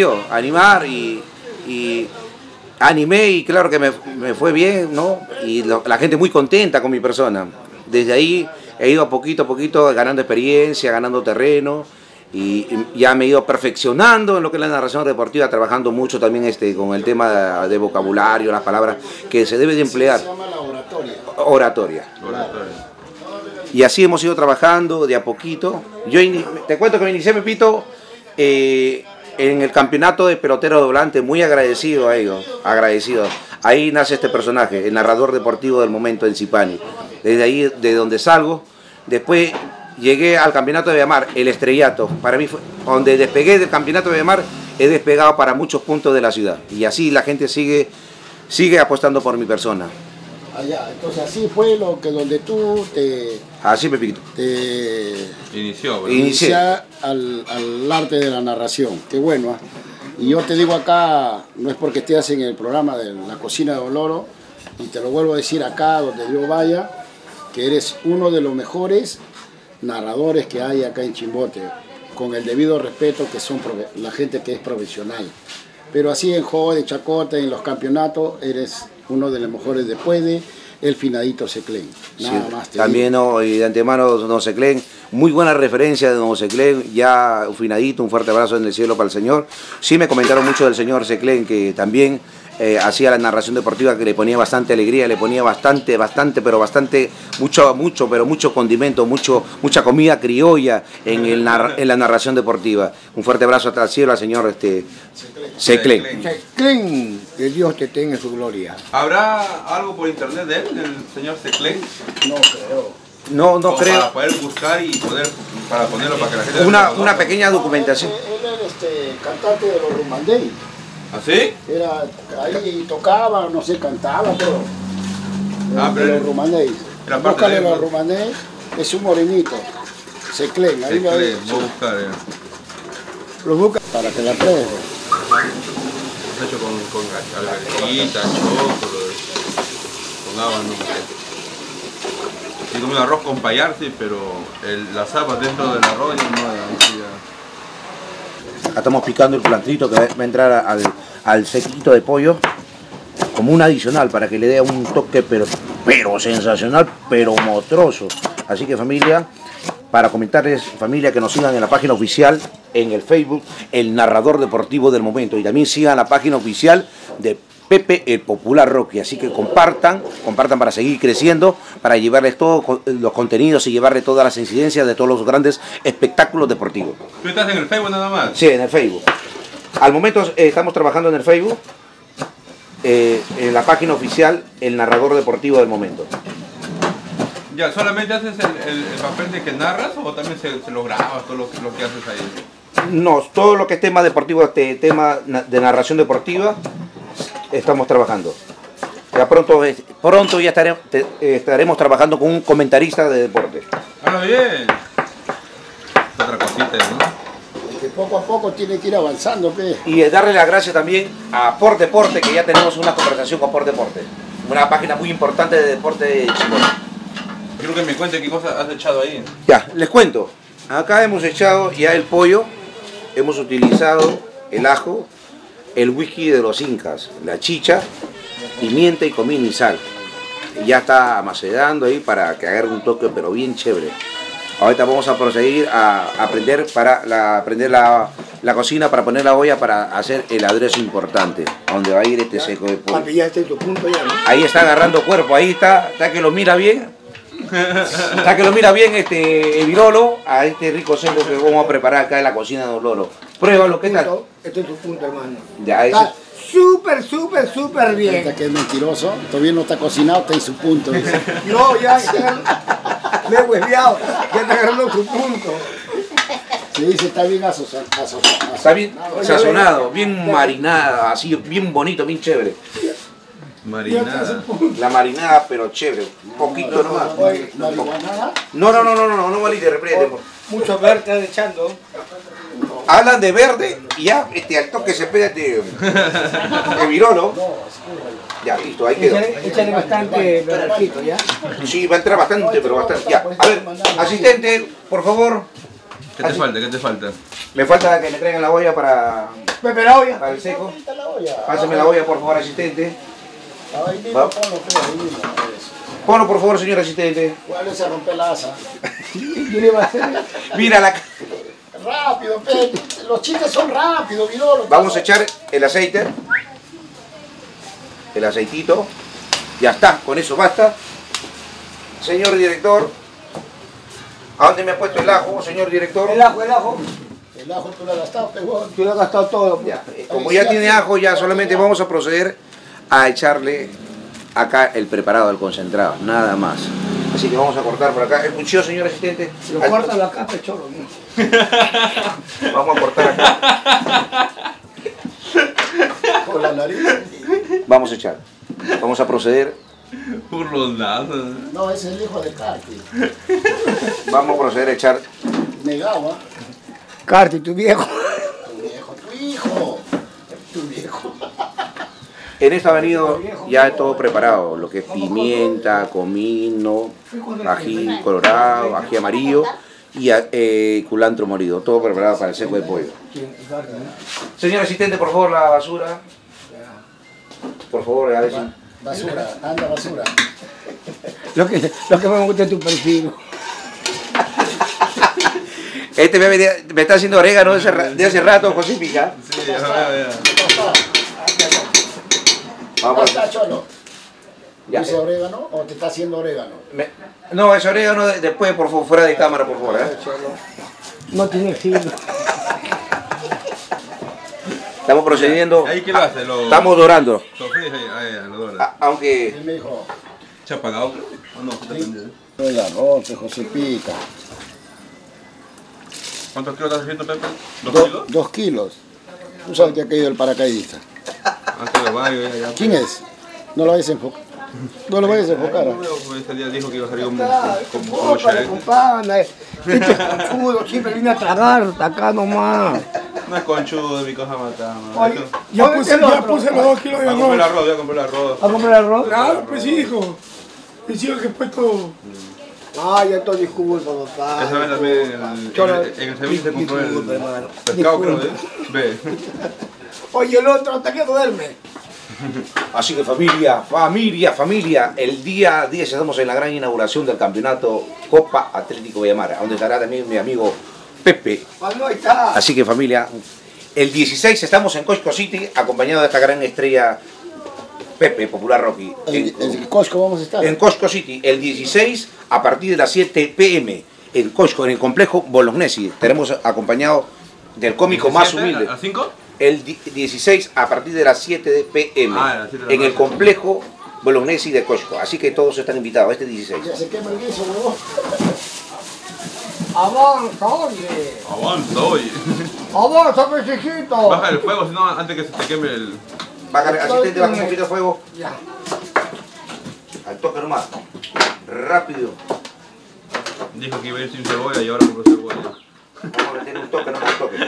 y animé, y claro que me fue bien, ¿no? Y la gente muy contenta con mi persona. Desde ahí he ido poquito a poquito ganando experiencia, ganando terreno, y ya me he ido perfeccionando en lo que es la narración deportiva, trabajando mucho también con el tema de vocabulario, las palabras que se debe de emplear. Se llama la oratoria. Y así hemos ido trabajando de a poquito. Te cuento que me inicié, Pepito, en el campeonato de pelotero doblante, muy agradecido a ellos, agradecido. Ahí nace este personaje, el narrador deportivo del momento en Cipani. Desde ahí, de donde salgo, después llegué al campeonato de Villamar, el estrellato. Para mí, donde despegué del campeonato de Villamar, he despegado para muchos puntos de la ciudad. Y así la gente sigue apostando por mi persona. Allá, entonces así fue donde tú te... Así, Pepito. Te inicié al arte de la narración. Qué bueno, ¿eh? Y yo te digo acá, no es porque estés en el programa de La Cocina de Don Loro, y te lo vuelvo a decir acá, donde yo vaya, que eres uno de los mejores narradores que hay acá en Chimbote, con el debido respeto que son la gente que es profesional. Pero así en juego de chacota, en los campeonatos, eres uno de los mejores después de el finadito Seclen. Nada más te también digo. de antemano, don Seclen, muy buena referencia de don Seclen, ya un finadito, un fuerte abrazo en el cielo para el señor. Sí me comentaron mucho del señor Seclen, que también hacía la narración deportiva, que le ponía bastante alegría, le ponía bastante, mucho condimento, mucha comida criolla en la narración deportiva. Un fuerte abrazo hasta el cielo al señor Seclen. Seclen, que Dios te tenga en su gloria. ¿Habrá algo por internet de él, del señor Seclen? No creo. No creo. Para poder buscar y para ponerlo para que la gente... Una pequeña documentación. Él era cantante de los Rumandey. ¿Ah, sí? Era, ahí tocaba, no sé, cantaba, pero... Pero los Rumandey. Búscale los Rumandey, es un morenito. Seclen, ahí lo voy a buscar, Lo busca para que la pruebe. Está hecho con alverjita, chocolo, con habano. Sí, como un arroz con payar, sí, pero las habas dentro del arroz no. Acá estamos picando el culantrito que va a entrar al sequito de pollo como un adicional para que le dé un toque pero sensacional, pero monstruoso. Así que familia, para comentarles, familia, que nos sigan en la página oficial, en el Facebook, El Narrador Deportivo del Momento, y también sigan la página oficial de Pepe el Popular Rocky. Así que compartan para seguir creciendo, para llevarles todos los contenidos y llevarles todas las incidencias de todos los grandes espectáculos deportivos. ¿Tú estás en el Facebook nada más? Sí, en el Facebook. Al momento estamos trabajando en el Facebook, en la página oficial, El Narrador Deportivo del Momento. Ya, ¿solamente haces el papel de que narras o también se lo grabas, todo lo que haces ahí? No, todo lo que es tema deportivo, tema de narración deportiva, estamos trabajando. Ya pronto ya estaremos trabajando con un comentarista de deporte. Ah, bien. Otra cosita, ¿no? Que poco a poco tiene que ir avanzando, ¿qué? Y darle las gracias también a Por Deporte, que ya tenemos una conversación con Por Deporte. Una página muy importante de deporte de Chimbote. Quiero que me cuente qué cosas has echado ahí. Ya, les cuento. Acá hemos echado ya el pollo, hemos utilizado el ajo, el whisky de los incas, la chicha, pimienta y comino y sal. Ya está macedando ahí para que agarre un toque pero bien chévere. Ahorita vamos a proseguir a aprender la cocina, para poner la olla para hacer el aderezo importante, a donde va a ir este seco de pollo. Papi, ya está en tu punto ya, ¿no? Ahí está agarrando cuerpo, ahí está que lo mira bien. Está que lo mira bien el virolo a este rico seco que vamos a preparar acá en la cocina de Don Loro. Pruébalo, ¿qué tal? Este es tu punto, hermano. Ya, está súper bien. Este que es mentiroso, todavía no está cocinado, está en su punto. No, ya me he hueveado, ya está agarrando su punto. Se dice, está bien asociado. Está bien sazonado, bien marinada, así, bien bonito, bien chévere. Marinada. La marinada, pero chévere. Un poquito nomás. No, valide, reprende. Mucho verde están echando. Hablan de verde y ya al toque se pega de virolo. Ya, listo, ahí quedó. Échale bastante verdecito, ¿ya? Sí, va a entrar bastante, pero bastante. Ya, a ver, asistente, por favor. ¿Qué te falta? Me falta que me traigan la olla para... Pepe, la olla. Para el seco. Pásame la olla, por favor, asistente. Ahí mismo ponlo, ahí mismo. Ponlo, por favor, señor asistente. ¿Cuál se rompe la asa? Mira la... Rápido, los chistes son rápidos, virolo. Vamos a echar el aceite. El aceitito. Ya está, con eso basta. Señor director. ¿A dónde me ha puesto el ajo, señor director? El ajo. El ajo tú lo has gastado, pegón. Tú lo has gastado todo. Ya. Como ya tiene ajo, ya solamente vamos a proceder a echarle acá el preparado del concentrado, nada más. Así que vamos a cortar por acá. El cuchillo, señor asistente. Lo corta la capa, choro. Vamos a cortar acá. Con la nariz. Vamos a echar. Vamos a proceder. Por los lados. No, ese es el hijo de Carti. Vamos a proceder a echar. Negado, ¿ah? Carti, tu viejo. Tu hijo. Tu viejo. En esto ha venido ya todo preparado, lo que es pimienta, comino, ají colorado, ají amarillo y culantro molido. Todo preparado para el seco de pollo. Señor asistente, por favor, la basura. Por favor, a ver si... Basura, anda basura. Lo que me gusta es tu perfil. Este me está haciendo orégano de hace rato, José Pica. Sí, ya. Vamos. ¿Está Cholo? Ya. ¿Dice orégano o te está haciendo orégano? No, es orégano después, por favor, fuera de cámara, por favor. No tiene filo. Estamos procediendo. ¿Ahí qué lo hace? Estamos dorando. Lo dora. Aunque... ¿Quién me dijo? ¿Se ha apagado? ¿O no? El arroz, José Pica. ¿Cuántos kilos estás haciendo, Pepe? ¿2 kilos? 2 kilos. Tú sabes que ha caído el paracaidista. ¿Quién es? No lo vayas a enfocar. No lo vayas a enfocar. Este día dijo que iba a salir como Shrek. Este conchudo siempre viene a tragar acá nomás. No es conchudo, mi cosa matada. Ya puse los 2 kilos de arroz. Ya compré el arroz. ¿A comprar arroz? Claro, pues hijo. Es hijo que he puesto... Ah, ya estoy disculpa, papá. Esa vez también en el ceviche compró el pescado, creo, ve. Oye, el otro hasta que duerme. Así que familia, el día 10 estamos en la gran inauguración del campeonato Copa Atlético Villamara, donde estará también mi amigo Pepe. ¿Cuándo está? Así que familia, el 16 estamos en Costco City, acompañado de esta gran estrella Pepe, Popular Rocky. ¿En Costco vamos a estar? En Costco City, el 16 a partir de las 7 p.m. en Costco, en el complejo Bolognesi. Tenemos acompañado del cómico más humilde. ¿A las 5? El 16 a partir de las 7 p.m. En el complejo Bolognesi de Costco. Así que todos están invitados este 16. Ya se quema el guiso, huevón. Avanza, oye. Avanza, pechejito. Baja el fuego, si no, antes que se te queme el... Bájale, asistente, baja un poquito de fuego. Ya. Al toque nomás. Rápido. Dijo que iba a ir sin cebolla y ahora compró cebolla. Vamos a meter un toque, no un toque.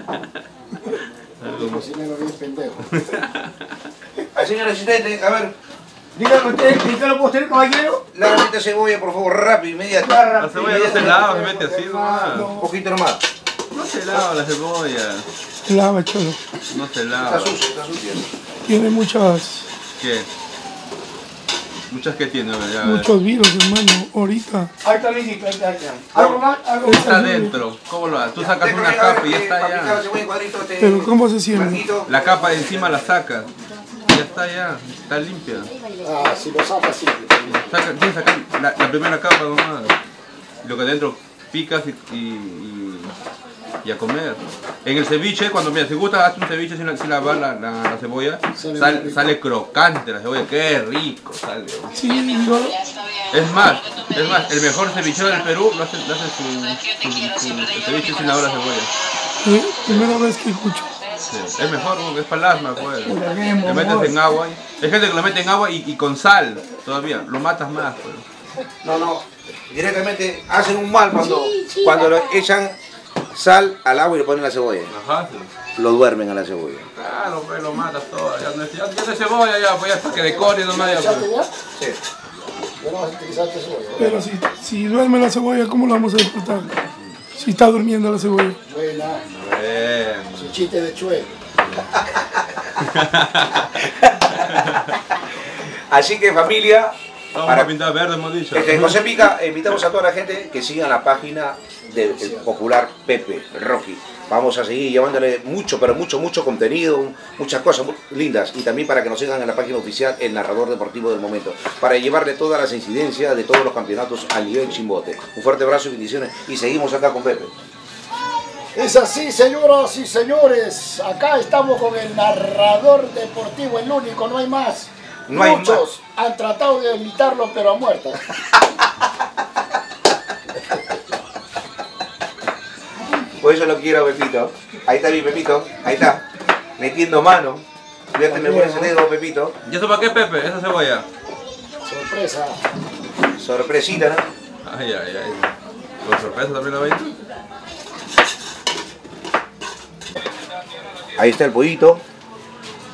El cocinero bien pendejo. Al señor asistente, a ver. Dígame usted, ¿qué lo puedo hacer, caballero? La ramita de cebolla, por favor, rápido, inmediato. La cebolla no se lava, se mete así nomás. Un poquito nomás. No se lava la cebolla. Se lava, Cholo. No se lava. Está sucia. Tiene muchas... ¿Qué? Muchas que tiene, ya muchos virus, hermano, ahorita. Ahí está mi bicicleta. ¿Algo más? ¿Algo más? Está adentro. ¿Cómo lo haces? Tú sacas una capa y ya está ya. Pero ¿cómo se siente? La capa de encima la sacas. Ya está ya. Está limpia. Ah, si lo sacas, sí. Tienes que sacar la primera capa nomás. Lo que adentro picas y a comer. En el ceviche, cuando mira, si gusta, haz un ceviche sin lavar la cebolla, sale crocante la cebolla, qué rico sale. Sí, yo... Es más, el mejor cevichero del Perú lo hace su ceviche sin lavar la cebolla. ¿Sí? Primera vez que escucho. Sí, es mejor, es para el asma, pues. Le metes en agua. Hay gente que lo mete en agua y con sal todavía, lo matas más, pues. No, directamente hacen un mal cuando lo echan sal al agua y le ponen la cebolla. Ajá, sí. Lo duermen a la cebolla. Claro, pues lo matas todo. Ya no es cebolla, ya, pues ya hasta que decore nomás. Ya, pues. Sí. Ya no vas a utilizar cebolla. Pero si duerme la cebolla, ¿cómo la vamos a disfrutar? Si está durmiendo la cebolla. Buena. Bueno. Su chiste de chue. Así que familia, Vamos a pintar verde, hemos dicho. José Pica, invitamos a toda la gente que sigan la página del popular Pepe Rocky. Vamos a seguir llevándole mucho, pero mucho contenido, muchas cosas muy lindas. Y también para que nos sigan en la página oficial, el narrador deportivo del momento. Para llevarle todas las incidencias de todos los campeonatos a nivel Chimbote. Un fuerte abrazo y bendiciones. Y seguimos acá con Pepe. Es así, señoras y señores. Acá estamos con el narrador deportivo, el único, no hay más. No hay Muchos han tratado de imitarlo, pero a muerto. Por eso lo quiero, Pepito. Ahí está mi Pepito. Ahí está. Metiendo mano. Fíjate, me pones el dedo, Pepito. ¿Y eso para qué, Pepe? Esa cebolla. Sorpresa. Sorpresita, ¿no? Ay. Con sorpresa también la veis. Ahí está el pollito.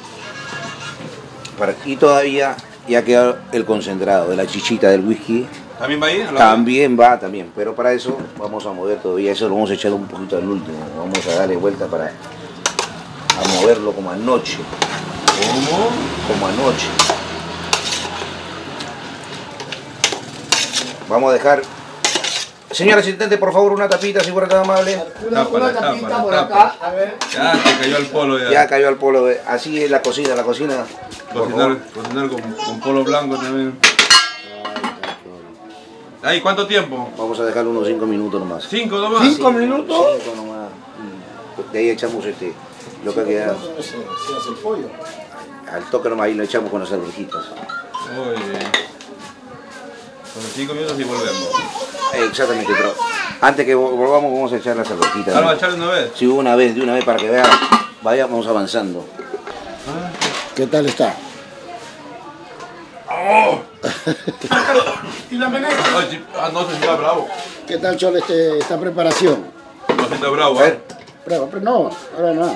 Y todavía ya queda el concentrado de la chichita del whisky ¿También va ahí? También va, también. Pero para eso vamos a mover todavía. Eso lo vamos a echar un poquito al último. Vamos a darle vuelta para a moverlo como anoche. ¿Cómo? Como anoche. Vamos a dejar... Señor asistente, por favor, una tapita, si fuera tan amable. Una tapita por acá, a ver. Ya se cayó al polo ya. Ya cayó al polo. Así es la cocina, Cocinar con polo blanco también. Ahí, ¿cuánto tiempo? Vamos a dejar unos 5 minutos nomás. 5 nomás. 5 minutos. 5 nomás. De ahí echamos lo que queda. Se hace el pollo. Al toque nomás ahí lo echamos con las alverjitas. Muy bien. Con 5 minutos y volvemos. Exactamente, pero antes que volvamos vamos a echar las alverjitas. ¿Ahora va a echarle una vez? Sí, de una vez para que vean, vayamos avanzando. ¿Qué tal está? ¡Oh! ¿Y la menestra? No, se está bravo. ¿Qué tal, Chole, esta preparación? No, se está bravo, Prueba, pero no, ahora no.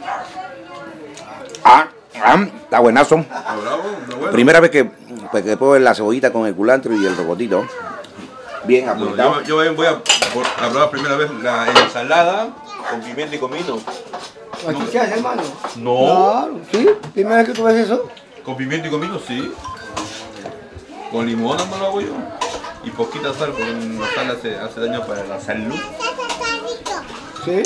Está buenazo. ¿Está bravo? ¿Está bueno? Primera vez que pongo la cebollita con el culantro y el rocotito. Bien apretado. Yo voy a probar primera vez la ensalada con pimienta y comino. ¿Aquí se hace, hermano? No. Claro, ¿sí? ¿Primera vez que tú ves eso? Con pimienta y comino, sí. Con limón no lo hago yo. Y poquita sal, porque la sal hace daño para la salud. ¿Sí?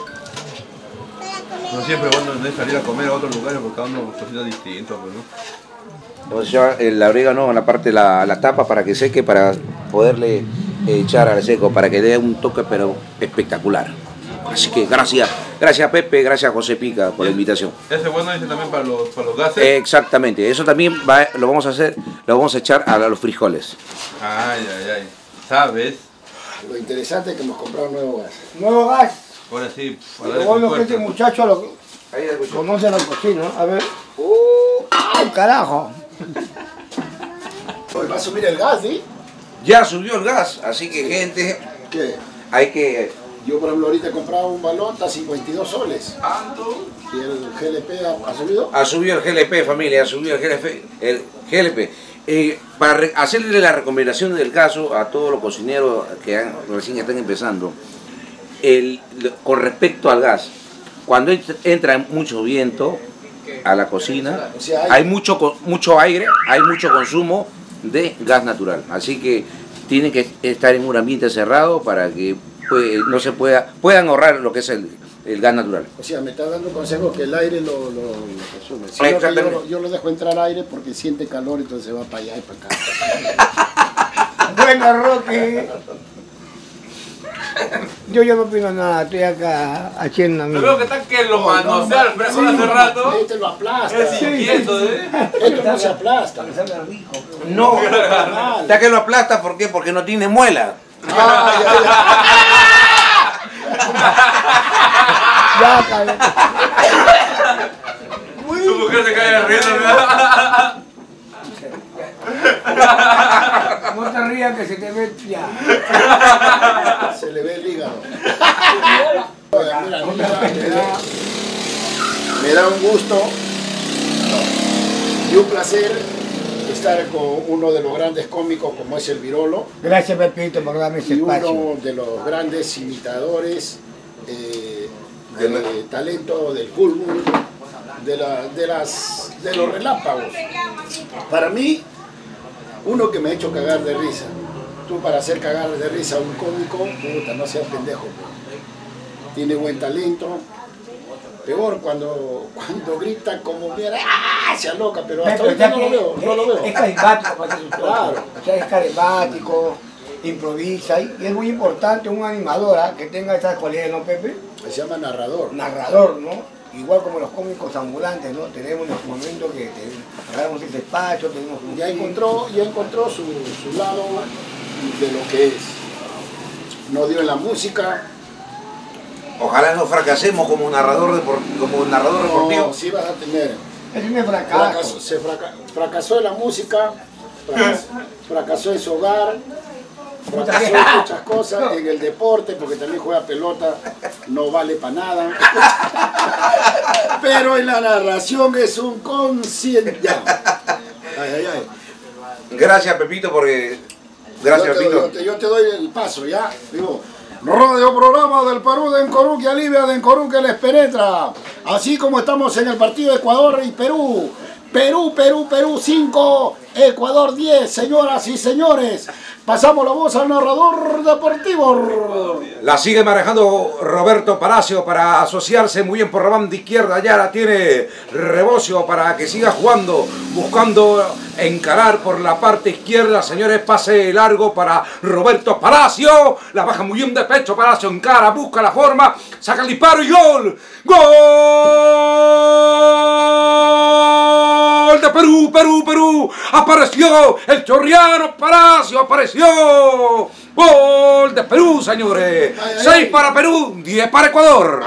No siempre bueno es salir a comer a otros lugares porque cada uno cocina distinto, pues, ¿no? Vamos a echar el orégano en la parte de la tapa para que seque, para poderle echar al seco, para que dé un toque pero espectacular. Así que gracias Pepe, gracias José Pica por la invitación. Ese bueno dice también para los gases. Exactamente, eso también lo vamos a echar a los frijoles. Ay, ¿sabes? Lo interesante es que hemos comprado un nuevo gas. Nuevo gas. Ahora sí, Lo bueno que este muchacho conoce la cocina, ¿no? A ver. ¡Ay, carajo! Va a subir el gas, ¿sí? Ya subió el gas, así que gente, ¿Qué? hay que... Yo, por ejemplo, ahorita he comprado un balón, está 52 soles. ¿Y el GLP ha subido? Ha subido el GLP, familia, ha subido el GLP. Para hacerle la recomendación del caso a todos los cocineros que recién están empezando, con respecto al gas, cuando entra mucho viento a la cocina, O sea, hay mucho aire, hay mucho consumo de gas natural. Así que tiene que estar en un ambiente cerrado para que no se puedan ahorrar lo que es el gas natural. O sea, me está dando consejo que el aire lo consume. Si no, Exactamente. yo lo dejo entrar aire porque siente calor, entonces se va para allá y para acá. Bueno, Roque. Yo no opino nada, estoy acá haciendo a mí. Yo veo que está que lo manosea al fresco hace rato. Este lo aplasta. Es inquieto, Esto no se aplasta. No, está que lo aplasta, ¿por qué? Porque no tiene muela. Ya, cabrón. Su mujer se cae riendo, ¿verdad? No te rías que se te ve ya. Se le ve el hígado. Me da un gusto y un placer estar con uno de los grandes cómicos como es el Virolo. Gracias, Pepito, por darme ese Y espacio. uno de los grandes imitadores de talento del fútbol, de los relámpagos. Para mí, uno que me ha hecho cagar de risa. Tú para hacer cagar de risa a un cómico, puta, no seas pendejo. Tiene buen talento. Peor cuando grita como mierda, ¡ah! Se aloca, pero hasta ahorita no lo veo. Es carismático para hacer sus cosas. Claro. O sea, es carismático, improvisa y es muy importante un animador que tenga esas cualidades, ¿no, Pepe? Se llama narrador. Narrador, ¿no? Igual como los cómicos ambulantes, ¿no? Tenemos en este momento que agarramos ese espacio, tenemos un... Ya encontró su lado de lo que es. No dio en la música. Ojalá no fracasemos como narrador deportivo. No, sí vas a tener. Es un fracaso. Fracasó en la música, fracasó en su hogar, fracasó en muchas cosas, en el deporte, porque también juega pelota, no vale para nada. Pero en la narración es un consciente. Ay. Gracias, Pepito, porque Gracias, Pito. Yo te doy el paso, ¿ya? Digo, Radio Programa del Perú de Encorú que alivia, de Encorú que les penetra. Así como estamos en el partido de Ecuador y Perú. Perú 5, Ecuador 10, señoras y señores. Pasamos la voz al narrador deportivo. La sigue manejando Roberto Palacio para asociarse muy bien por la banda izquierda. Ya la tiene Rebocio para que siga jugando, buscando encarar por la parte izquierda. Señores, pase largo para Roberto Palacio. La baja muy bien de pecho. Palacio encara, busca la forma, saca el disparo y gol. ¡Gol de Perú! Apareció el chorriano Palacio, apareció. Gol de Perú, señores. 6 para Perú, 10 para Ecuador.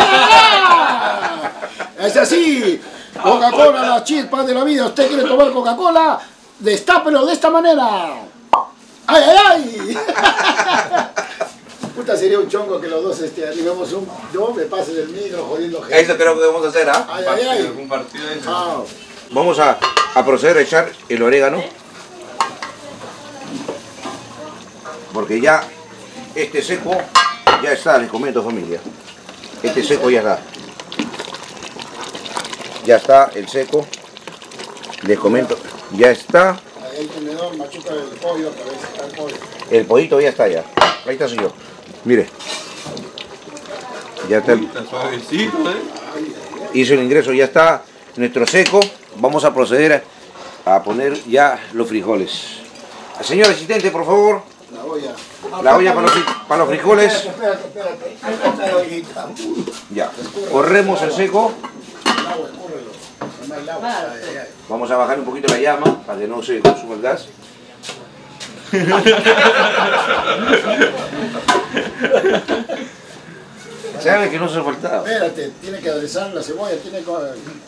Es así. Coca-Cola, la chispa de la vida. ¿Usted quiere tomar Coca-Cola? Destápelo de esta manera. ¡Ay! Puta, sería un chongo que los dos digamos yo me pase del micro jodiendo gente. Eso creo que debemos hacer, ¿ah? Un partido de eso. Vamos a proceder a echar el orégano. Porque ya este seco ya está, les comento, familia. Este seco ya está. Ya está el seco. Les comento, ya está. Ahí el tenedor machuca el pollo para ver si está el pollo. El pollito ya está ya. Ahí está, señor. Mire. Ya está. Está suavecito, Hizo el ingreso, ya está nuestro seco. Vamos a proceder a poner ya los frijoles. Señor asistente, por favor. La olla para los frijoles. Espérate. Ahí está la ollita. Ya. Corremos el seco. Vamos a bajar un poquito la llama para que no se consuma el gas. ¿Sabe que no se faltaba? Espérate, tiene que aderezar la cebolla, tiene que...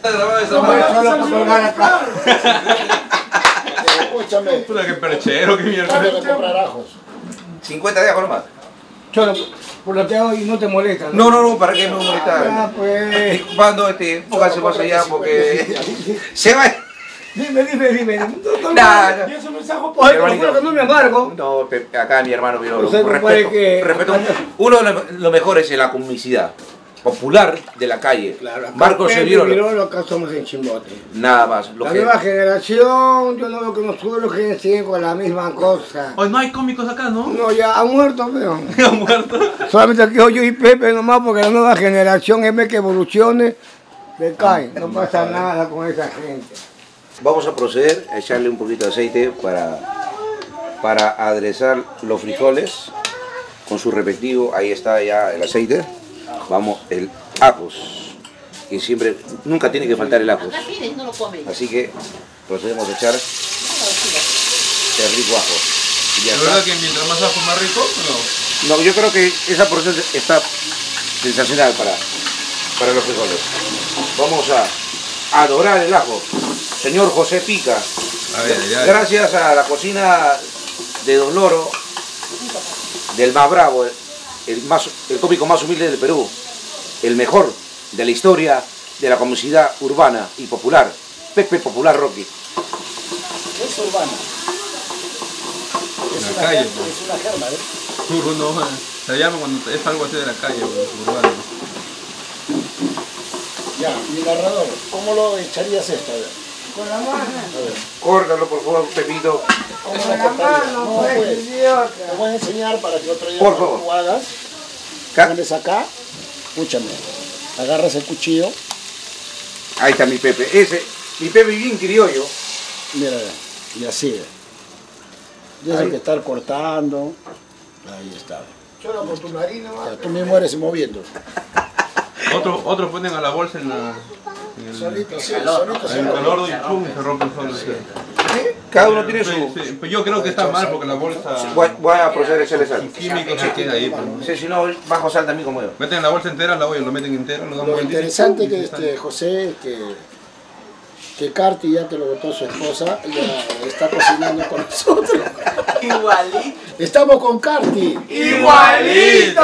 Escúchame. Puta que perchero, que mierda. Voy a comprar ajos. 50 de ajo nomás. Cholo, por lo que hago y no te molesta. No, ¿para qué me molesta? Ah, pues. Disculpando, póngase más allá porque... Se va... Dime. Nah, Yo soy mensaje, pues, que no me amargo. No, acá mi hermano vino. Usted no puede que- Respeto. Uno de los mejores es la comicidad popular de la calle. Claro, acá Marcos Pepe, Severo. Mirolo, acá somos en Chimbote. Nada más. La nueva generación, yo no veo que nosotros que siguen con la misma cosa. Hoy no hay cómicos acá, ¿no? No, ya han muerto, pero. Han muerto. Solamente aquí yo y Pepe nomás, porque la nueva generación es ver que evolucione, le cae. No pasa nada con esa gente. Vamos a proceder a echarle un poquito de aceite para aderezar los frijoles con su respectivo. Ahí está ya el aceite. Vamos, el ajos, que siempre, nunca tiene que faltar el ajos. Así que procedemos a echar el rico ajo. Y ya ¿Es está. verdad que mientras más ajo más rico? No. No, yo creo que esa porción está sensacional para los frijoles. Vamos a dorar el ajo. Señor José Pica, gracias a la cocina de Don Loro, del más bravo, el cómico más humilde del Perú, el mejor de la historia de la comunidad urbana y popular, Pepe Popular Rocky. Es urbana. Es La calle, pues. Es una germa, ¿eh? No, se llama cuando es algo así de la calle, urbano. Ya, mi narrador, ¿cómo lo echarías esto? A ver. Con la mano. Córtalo, por favor, Pepito. Con la mano, pues, idiota. Te voy a enseñar para que otro día Por favor. tú hagas. Pones acá, escúchame, agarras el cuchillo. Ahí está mi Pepe. Mi Pepe bien criollo. Mira, y así. Tienes que estar cortando. Ahí está. Solo por tu nariz nomás. O sea, tú mismo eres moviendo. Otros ponen a la bolsa en la... Solito, sí, el calor y pum, se rompe el solo. Cada uno tiene su... Sí, pues yo creo que está mal porque la bolsa... Voy a proceder a echarle sal. Químico se queda ahí. Sí, si no, bajo sal también como yo. Meten la bolsa entera, la olla, lo meten entera, lo dan Lo vueltita. interesante que José, que Carti ya te lo botó su esposa, ya está cocinando con nosotros. Igualito. Estamos con Carti. ¡Igualito!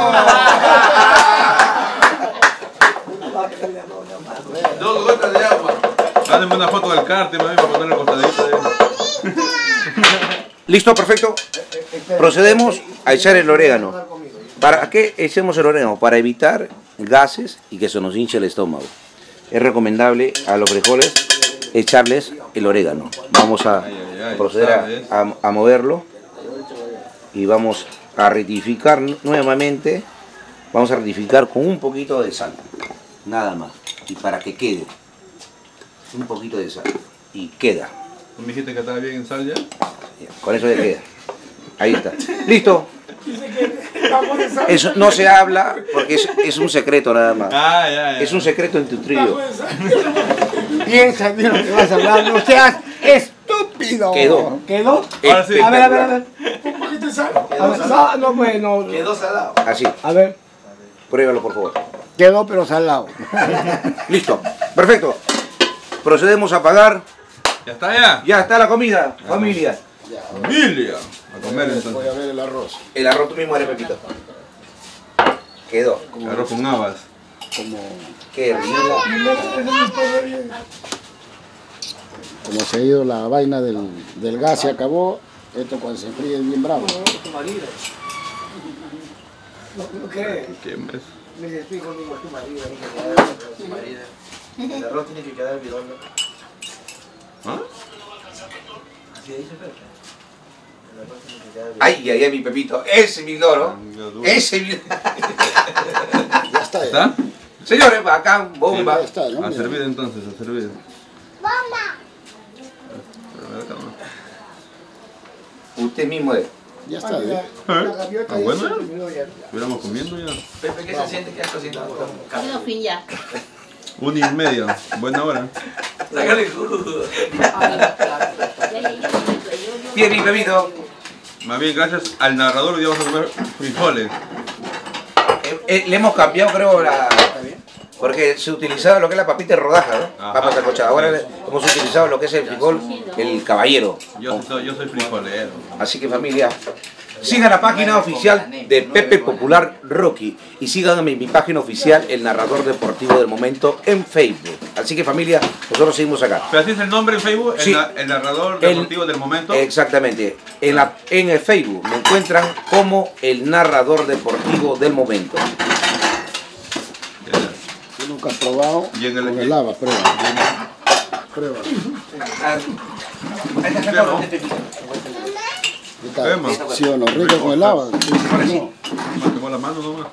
Dos gotas de agua. Dánme una foto del cártel, mami, para ponerle costadito. Listo, perfecto. Procedemos a echar el orégano. ¿Para qué echemos el orégano? Para evitar gases y que se nos hinche el estómago. Es recomendable a los frijoles echarles el orégano. Vamos a proceder a moverlo y vamos a rectificar nuevamente. Vamos a rectificar con un poquito de sal, nada más. Y para que quede un poquito de sal y queda. ¿Tú me dijiste que estaba bien en sal ya? Con eso ya queda. Ahí está. Listo. Eso no se habla porque es un secreto nada más. Es un secreto en tu trío. Piensa bien lo que vas a hablar, no seas estúpido. Quedó. ¿Quedó? Ahora sí. A ver. Un poquito de sal. No, pues no. Quedó salado. Así. A ver. Pruébalo, por favor. Quedó pero salado. Listo. Perfecto. Procedemos a apagar. ¿Ya está ya? Ya está la comida, familia. ¡Familia! A comer entonces. Voy a ver el arroz. El arroz tú mismo eres, Pepito. Quedó. Arroz con habas. Qué rico. Como se ha ido la vaina del gas, se acabó. Esto cuando se enfríe es bien bravo. ¿Qué? ¿Qué más? Me estoy conmigo, tu marido. El arroz tiene que quedar bidón. ¿Ah? Así dice Pepe. El arroz tiene que quedar bidón. Ay, mi Pepito. Ese mi loro. Ese mi... Ya está. ¿Está? Señores, acá, bomba. Ya está, ¿no? A servir entonces, a servir. Usted mismo es. Ya está. ¿eh? ¿Está bueno ya? Estuviéramos comiendo ya. Pepe, ¿qué se siente que has cocinado? Tengo fin ya. 1:30, buena hora. Sácale el jugo. Bien, mi Pepito. Más bien, gracias al narrador, hoy vamos a comer frijoles. Le hemos cambiado, creo, la... Porque se utilizaba lo que es la papita de rodaja, ¿no? Ajá. Papa sancochada. Ahora hemos utilizado lo que es el frijol, el caballero. Yo soy frijolero. Así que, familia, sigan la página oficial de Pepe Popular Rocky y síganme en mi página oficial, El Narrador Deportivo del Momento, en Facebook. Así que, familia, nosotros seguimos acá. ¿Pero así es el nombre en Facebook? Sí. El narrador deportivo del momento. Exactamente. En el Facebook me encuentran como El Narrador Deportivo del Momento. Tú nunca has probado Y en el- con el lava, prueba. Prueba. ¿Qué tal? Emma. ¿Sí o no? Rico con el lava. Me quemó la mano nomás.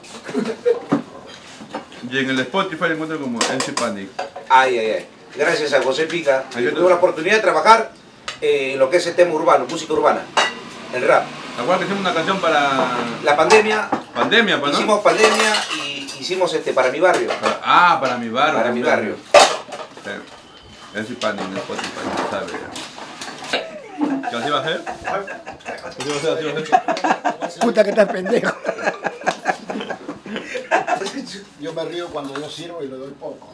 Y en el Spotify lo encuentro como MC Panic. Ay. Gracias a José Pica. Yo tuve la oportunidad de trabajar en lo que es el tema urbano, música urbana, el rap. ¿Te acuerdas que hicimos una canción para La pandemia, pandemia, pues, no? hicimos pandemia y hicimos para mi barrio. Para mi barrio. Para mi barrio. Sí. MC Panic en Spotify, ¿sabes? ¿Qué así va a ser? ¿Así va a ser? Puta que estás pendejo. Yo me río cuando yo sirvo y le doy poco.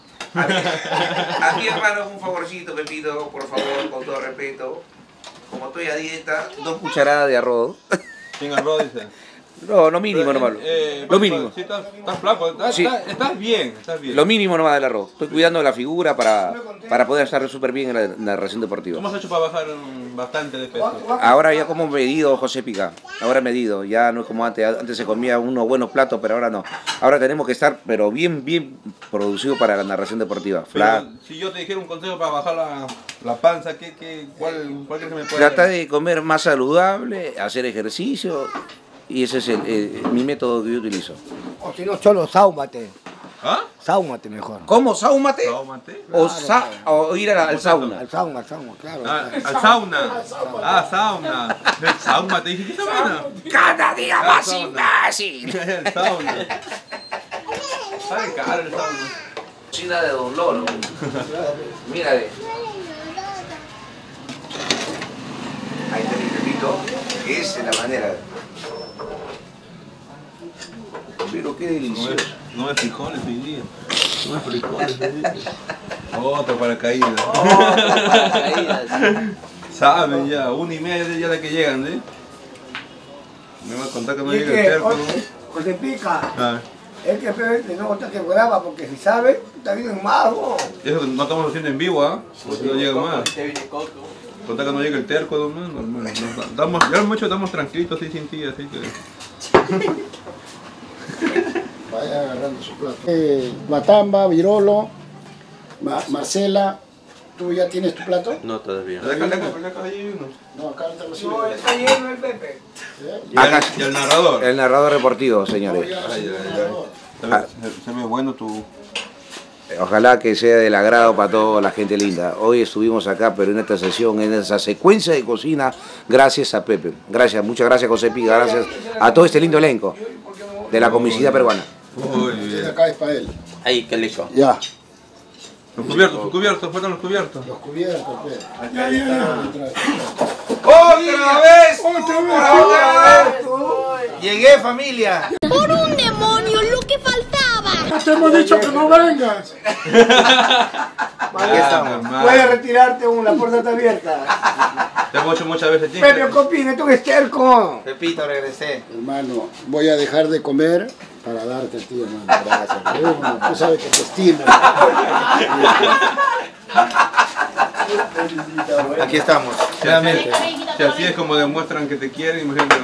A mi hermano, un favorcito, Pepito, por favor, con todo respeto. Como estoy a dieta, 2 cucharadas de arroz. Sin arroz, dice. No, lo mínimo nomás. Lo mínimo. Sí, estás flaco, Sí. estás bien, estás bien. Lo mínimo nomás del arroz. Estoy cuidando la figura para poder estar súper bien en la narración deportiva. ¿Cómo has hecho para bajar bastante de peso? Ahora ya como medido, José Pica. Ahora medido. Ya no es como antes. Antes se comía unos buenos platos, pero ahora no. Ahora tenemos que estar, pero bien producido para la narración deportiva. Pero, si yo te dijera un consejo para bajar la panza, ¿cuál crees que me puede Trata dar? de comer más saludable, hacer ejercicio. Y ese es mi método que yo utilizo. O si no, solo sáumate. ¿Ah? Sáumate mejor. ¿Cómo? ¿Sáumate? ¿Sáumate? O ir al sauna. Al sauna, claro. Al sauna. Sauna. El sauna, te dije, ¿qué sauna? ¡Cada día más imbécil! El sauna. Sale caro el sauna. Cocina de Don Loro. Mira, ahí está mi Pepito. Esa es la manera. Pero qué delicioso. No es frijoles hoy día. No es frijoles hoy día. Otro paracaídas. Saben ya, 1:30 ya de que llegan, ¿eh? Me va a contar que no llega el cerco, ¿no? José Pica. Ah, Es que Pepe no está que graba porque si sabe, está bien mago. eso no estamos haciendo en vivo, ¿ah? Porque no llega más. Contar que no llegue el terco, normal. Ya mucho estamos tranquilitos así sin ti, así que... Vaya agarrando su plato. Matamba, Virolo, Marcela, ¿tú ya tienes tu plato? No, todavía. Acá hay uno. No, acá te lo sirve. No, está lleno el Pepe. Y el narrador. El narrador deportivo, señores. Se ve bueno tu... Ojalá que sea del agrado para toda la gente linda. Hoy estuvimos acá, pero en esta sesión, en esa secuencia de cocina, gracias a Pepe. Gracias, muchas gracias José Pica, gracias a todo este lindo elenco de la comicidad peruana. Muy bien. Acá es para él. Ahí, qué listo. Ya. Los cubiertos, faltan los cubiertos. Los cubiertos, Pepe. ¡Otra vez! ¡Otra vez! Llegué, familia. ¡Por un demonio, lo que faltaba! Te hemos dicho que no vengas. Aquí estamos. Puedes retirarte, la puerta está abierta. Te hemos hecho muchas veces. Pepe, ¿qué opinas? Tú eres terco. Pepito, regresé. Hermano, voy a dejar de comer para darte a ti, hermano. Gracias. Hermano, tú sabes que te estimo. Aquí estamos, realmente. Si así es como demuestran que te quieren, imagínate.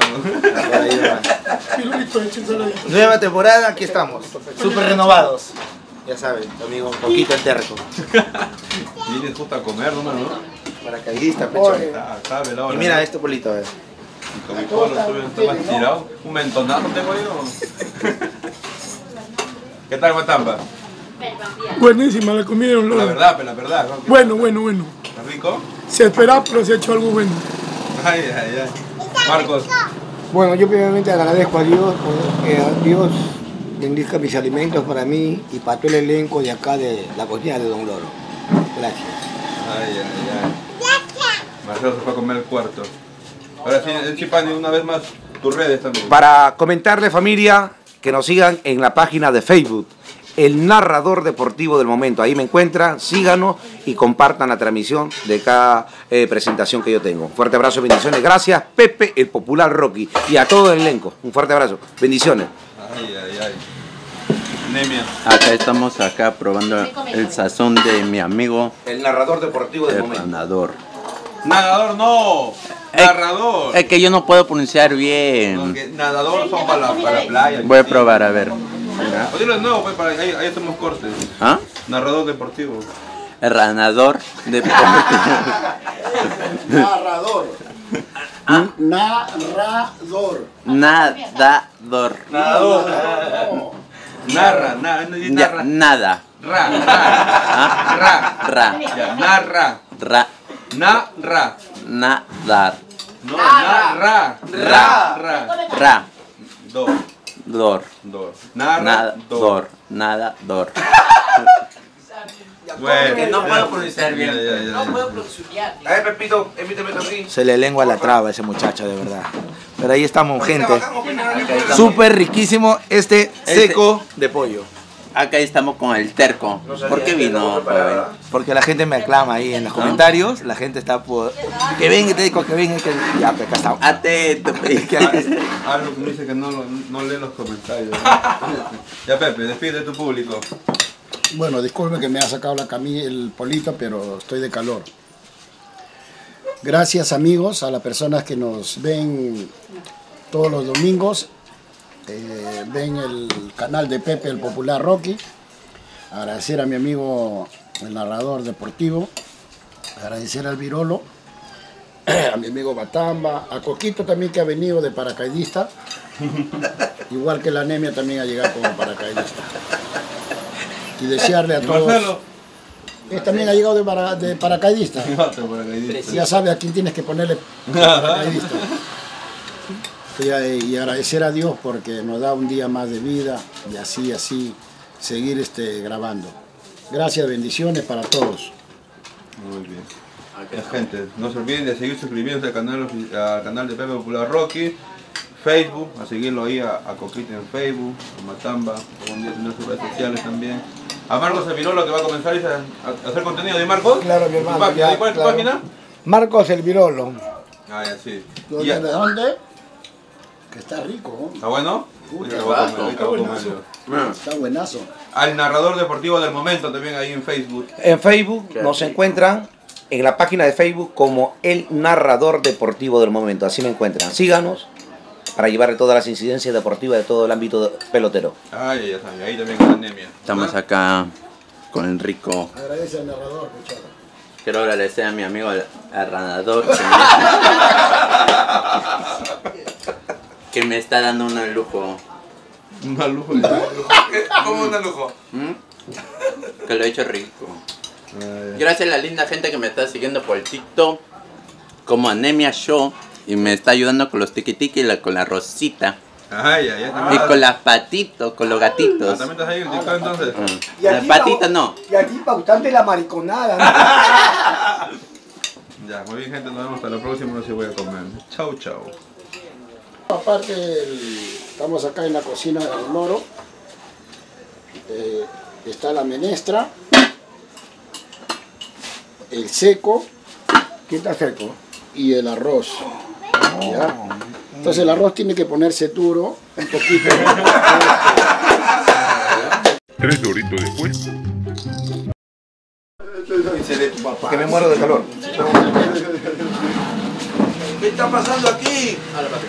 Nueva temporada, aquí estamos. Súper renovados. Ya saben, amigo, un poquito el terco. Vienes justo a comer, ¿no? Paracaidista, pecho. Está velado. Y mira este polito, a ver. Y con mi polo está más tirado. Un mentonazo tengo yo. ¿Qué tal, Matamba? Buenísima la comida de Don Loro. La verdad. Bueno. ¿Está rico? Se espera, pero se ha hecho algo bueno. Ay. Marcos. Bueno, yo primeramente agradezco a Dios porque a Dios bendiga mis alimentos para mí y para todo el elenco de acá de la cocina de Don Loro. Gracias. Ay. Marcelo se fue a comer el cuarto. Ahora sí, el Chipani, una vez más, tus redes también. Para comentarle, familia, que nos sigan en la página de Facebook, El Narrador Deportivo del Momento. Ahí me encuentran, síganos y compartan la transmisión de cada presentación que yo tengo. Fuerte abrazo, bendiciones. Gracias, Pepe, el popular Rocky, y a todo el elenco. Un fuerte abrazo. Bendiciones. Ay. Nemia. Acá estamos probando el sazón de mi amigo. El narrador deportivo del el momento. Nadador no. Narrador. Es que yo no puedo pronunciar bien. No, que nadador son para la playa. Voy a probar, a ver. O dilo de nuevo, pues, ahí hacemos cortes. ¿Ah? Narrador deportivo. El ranador deportivo. Narrador. Narrador. Nadador. Narra. Nada. Ra. Ya, narra. Narra. Nadar. No, narra. Ra. Dor. Nadador. Bueno, que no puedo pronunciar bien. No puedo pronunciar. A ver, Pepito, invítame también. Se le lengua la traba a ese muchacho, de verdad. Pero ahí estamos, gente. Súper riquísimo este seco de pollo. Acá estamos con el terco. ¿Por qué vino? Porque la gente me aclama ahí en los comentarios. La gente está por... Que venga, terco, que venga. Que... Ya, pues acá estamos. Atento. Algo que me dice que no lee los comentarios. Ya, Pepe, despide tu público. Bueno, disculpe que me ha sacado el polito, pero estoy de calor. Gracias, amigos, a las personas que nos ven todos los domingos. Ven el canal de Pepe, el popular Rocky. Agradecer a mi amigo, el narrador deportivo. Agradecer al Virolo. A mi amigo Matamba. A Coquito también, que ha venido de paracaidista. Igual que la Nemia también ha llegado como paracaidista. Y desearle a todos... Marcelo. También ha llegado de paracaidista. Ya sabes a quién tienes que ponerle paracaidista. Y agradecer a Dios porque nos da un día más de vida y así seguir grabando. Gracias, bendiciones para todos. Muy bien. Gente, no se olviden de seguir suscribiéndose al canal de Pepe Popular Rocky, Facebook, a seguirlo ahí a Coquito en Facebook, a Matamba, un día tener sus redes sociales también. A Marcos el Virolo, que va a comenzar a hacer contenido. ¿De Marcos? Claro, mi hermano. ¿Cuál es tu página? Marcos el Virolo. Ah, ya, sí. ¿De dónde? Que está rico, ¿no? ¿Está bueno? Está buenazo. Al narrador deportivo del momento también ahí en Facebook. En Facebook nos encuentran en la página de Facebook como el narrador deportivo del momento. Así me encuentran. Síganos para llevarle todas las incidencias deportivas de todo el ámbito pelotero. Ay, ya sabes, ahí también con anemia. Estamos acá con Enrico. Agradece al narrador, muchacho. Quiero agradecer a mi amigo el narrador que me está dando un lujo. Un lujo. ¿Cómo un lujo? Que lo he hecho rico. Gracias a la linda gente que me está siguiendo por el TikTok como Anemia Show y me está ayudando con los tiki-tiki y con la rosita. Ay, ay, ay. Y con las patitos, con los gatitos. ¿También estás ahí en el TikTok entonces? Las patitas no. Y aquí pautante la mariconada, ¿no? Ya, muy bien gente, nos vemos hasta la próxima, no sé si voy a comer. Chau, chau. Aparte, estamos acá en la cocina de Don Loro. Está la menestra, el seco. ¿Qué está seco? Y el arroz. ¿Ya? Entonces el arroz tiene que ponerse duro, un poquito. 3 horitos después. Que me muero de calor. ¿Qué está pasando aquí?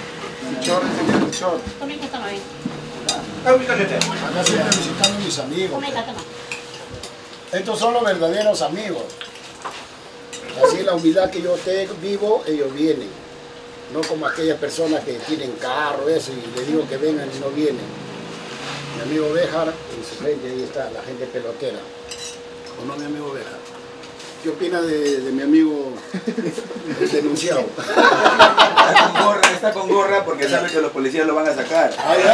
Acá se están visitando mis amigos. Estos son los verdaderos amigos. Así la humildad que yo vivo, ellos vienen. No como aquellas personas que tienen carro, eso, y les digo que vengan y no vienen. Mi amigo Béjar, en su frente, ahí está, la gente pelotera. ¿O no, mi amigo Béjar? ¿Qué opina de mi amigo el denunciado? Está con gorra porque sabe que los policías lo van a sacar.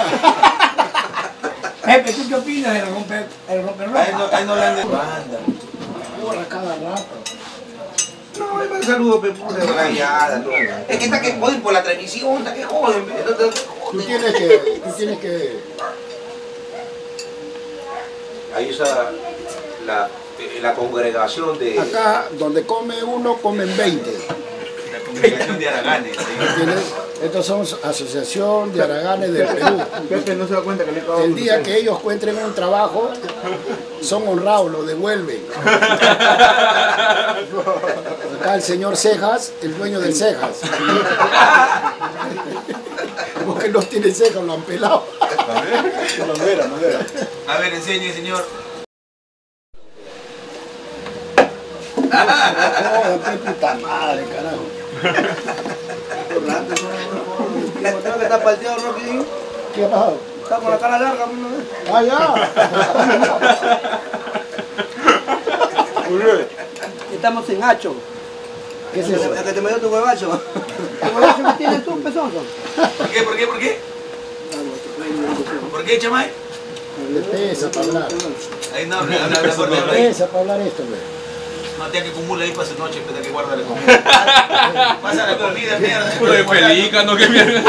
Pepe, ¿tú qué opinas del romper ropa? Ahí no le han de banda. Gorra cada rato. No, me saludo, Pepe, de rayada. Es que está que joden por la transmisión, está que joden. Tú tienes que... Ahí está la congregación de... Acá, donde come uno, comen 20. La congregación de Araganes. ¿Entiendes? Estos son Asociación de Araganes del Perú. Pepe no se da cuenta que le acabo El día que ellos encuentren un trabajo, son honrados, lo devuelven. Acá el señor Cejas, el dueño del Cejas. Porque no tiene cejas, lo han pelado. A ver, enseñe, señor. ¡Qué puta madre, carajo! Creo que está partido, Rocky. ¿Qué ha pasado? Está con la cara larga. ¡Ah, ya! Estamos en hacho. ¿Qué es eso? El que te me dio tu huevacho. ¿El huevacho que tienes tú, pezoso? ¿Por qué? ¿Por qué, chamay? Le pesa para hablar. Ahí no, habla por Le pesa para hablar esto, güey. No, tiene que acumular ahí para su noche, espera que guarda la comida. Pasa la comida, mierda. Puro de pelícano, que mierda.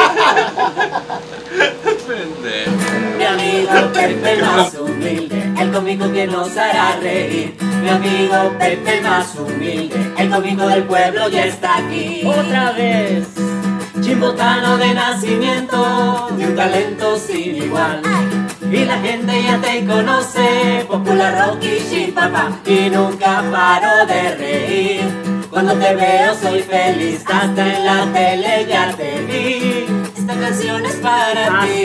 Mi amigo Pepe más humilde, el cómico que nos hará reír. Mi amigo Pepe más humilde, el cómico del pueblo ya está aquí. Otra vez, chimbotano de nacimiento, de un talento sin igual. Y la gente ya te conoce, Popular Rocky Chipapa, y nunca paro de reír. Cuando te veo soy feliz, hasta en la tele ya te vi. Esta canción es para ti.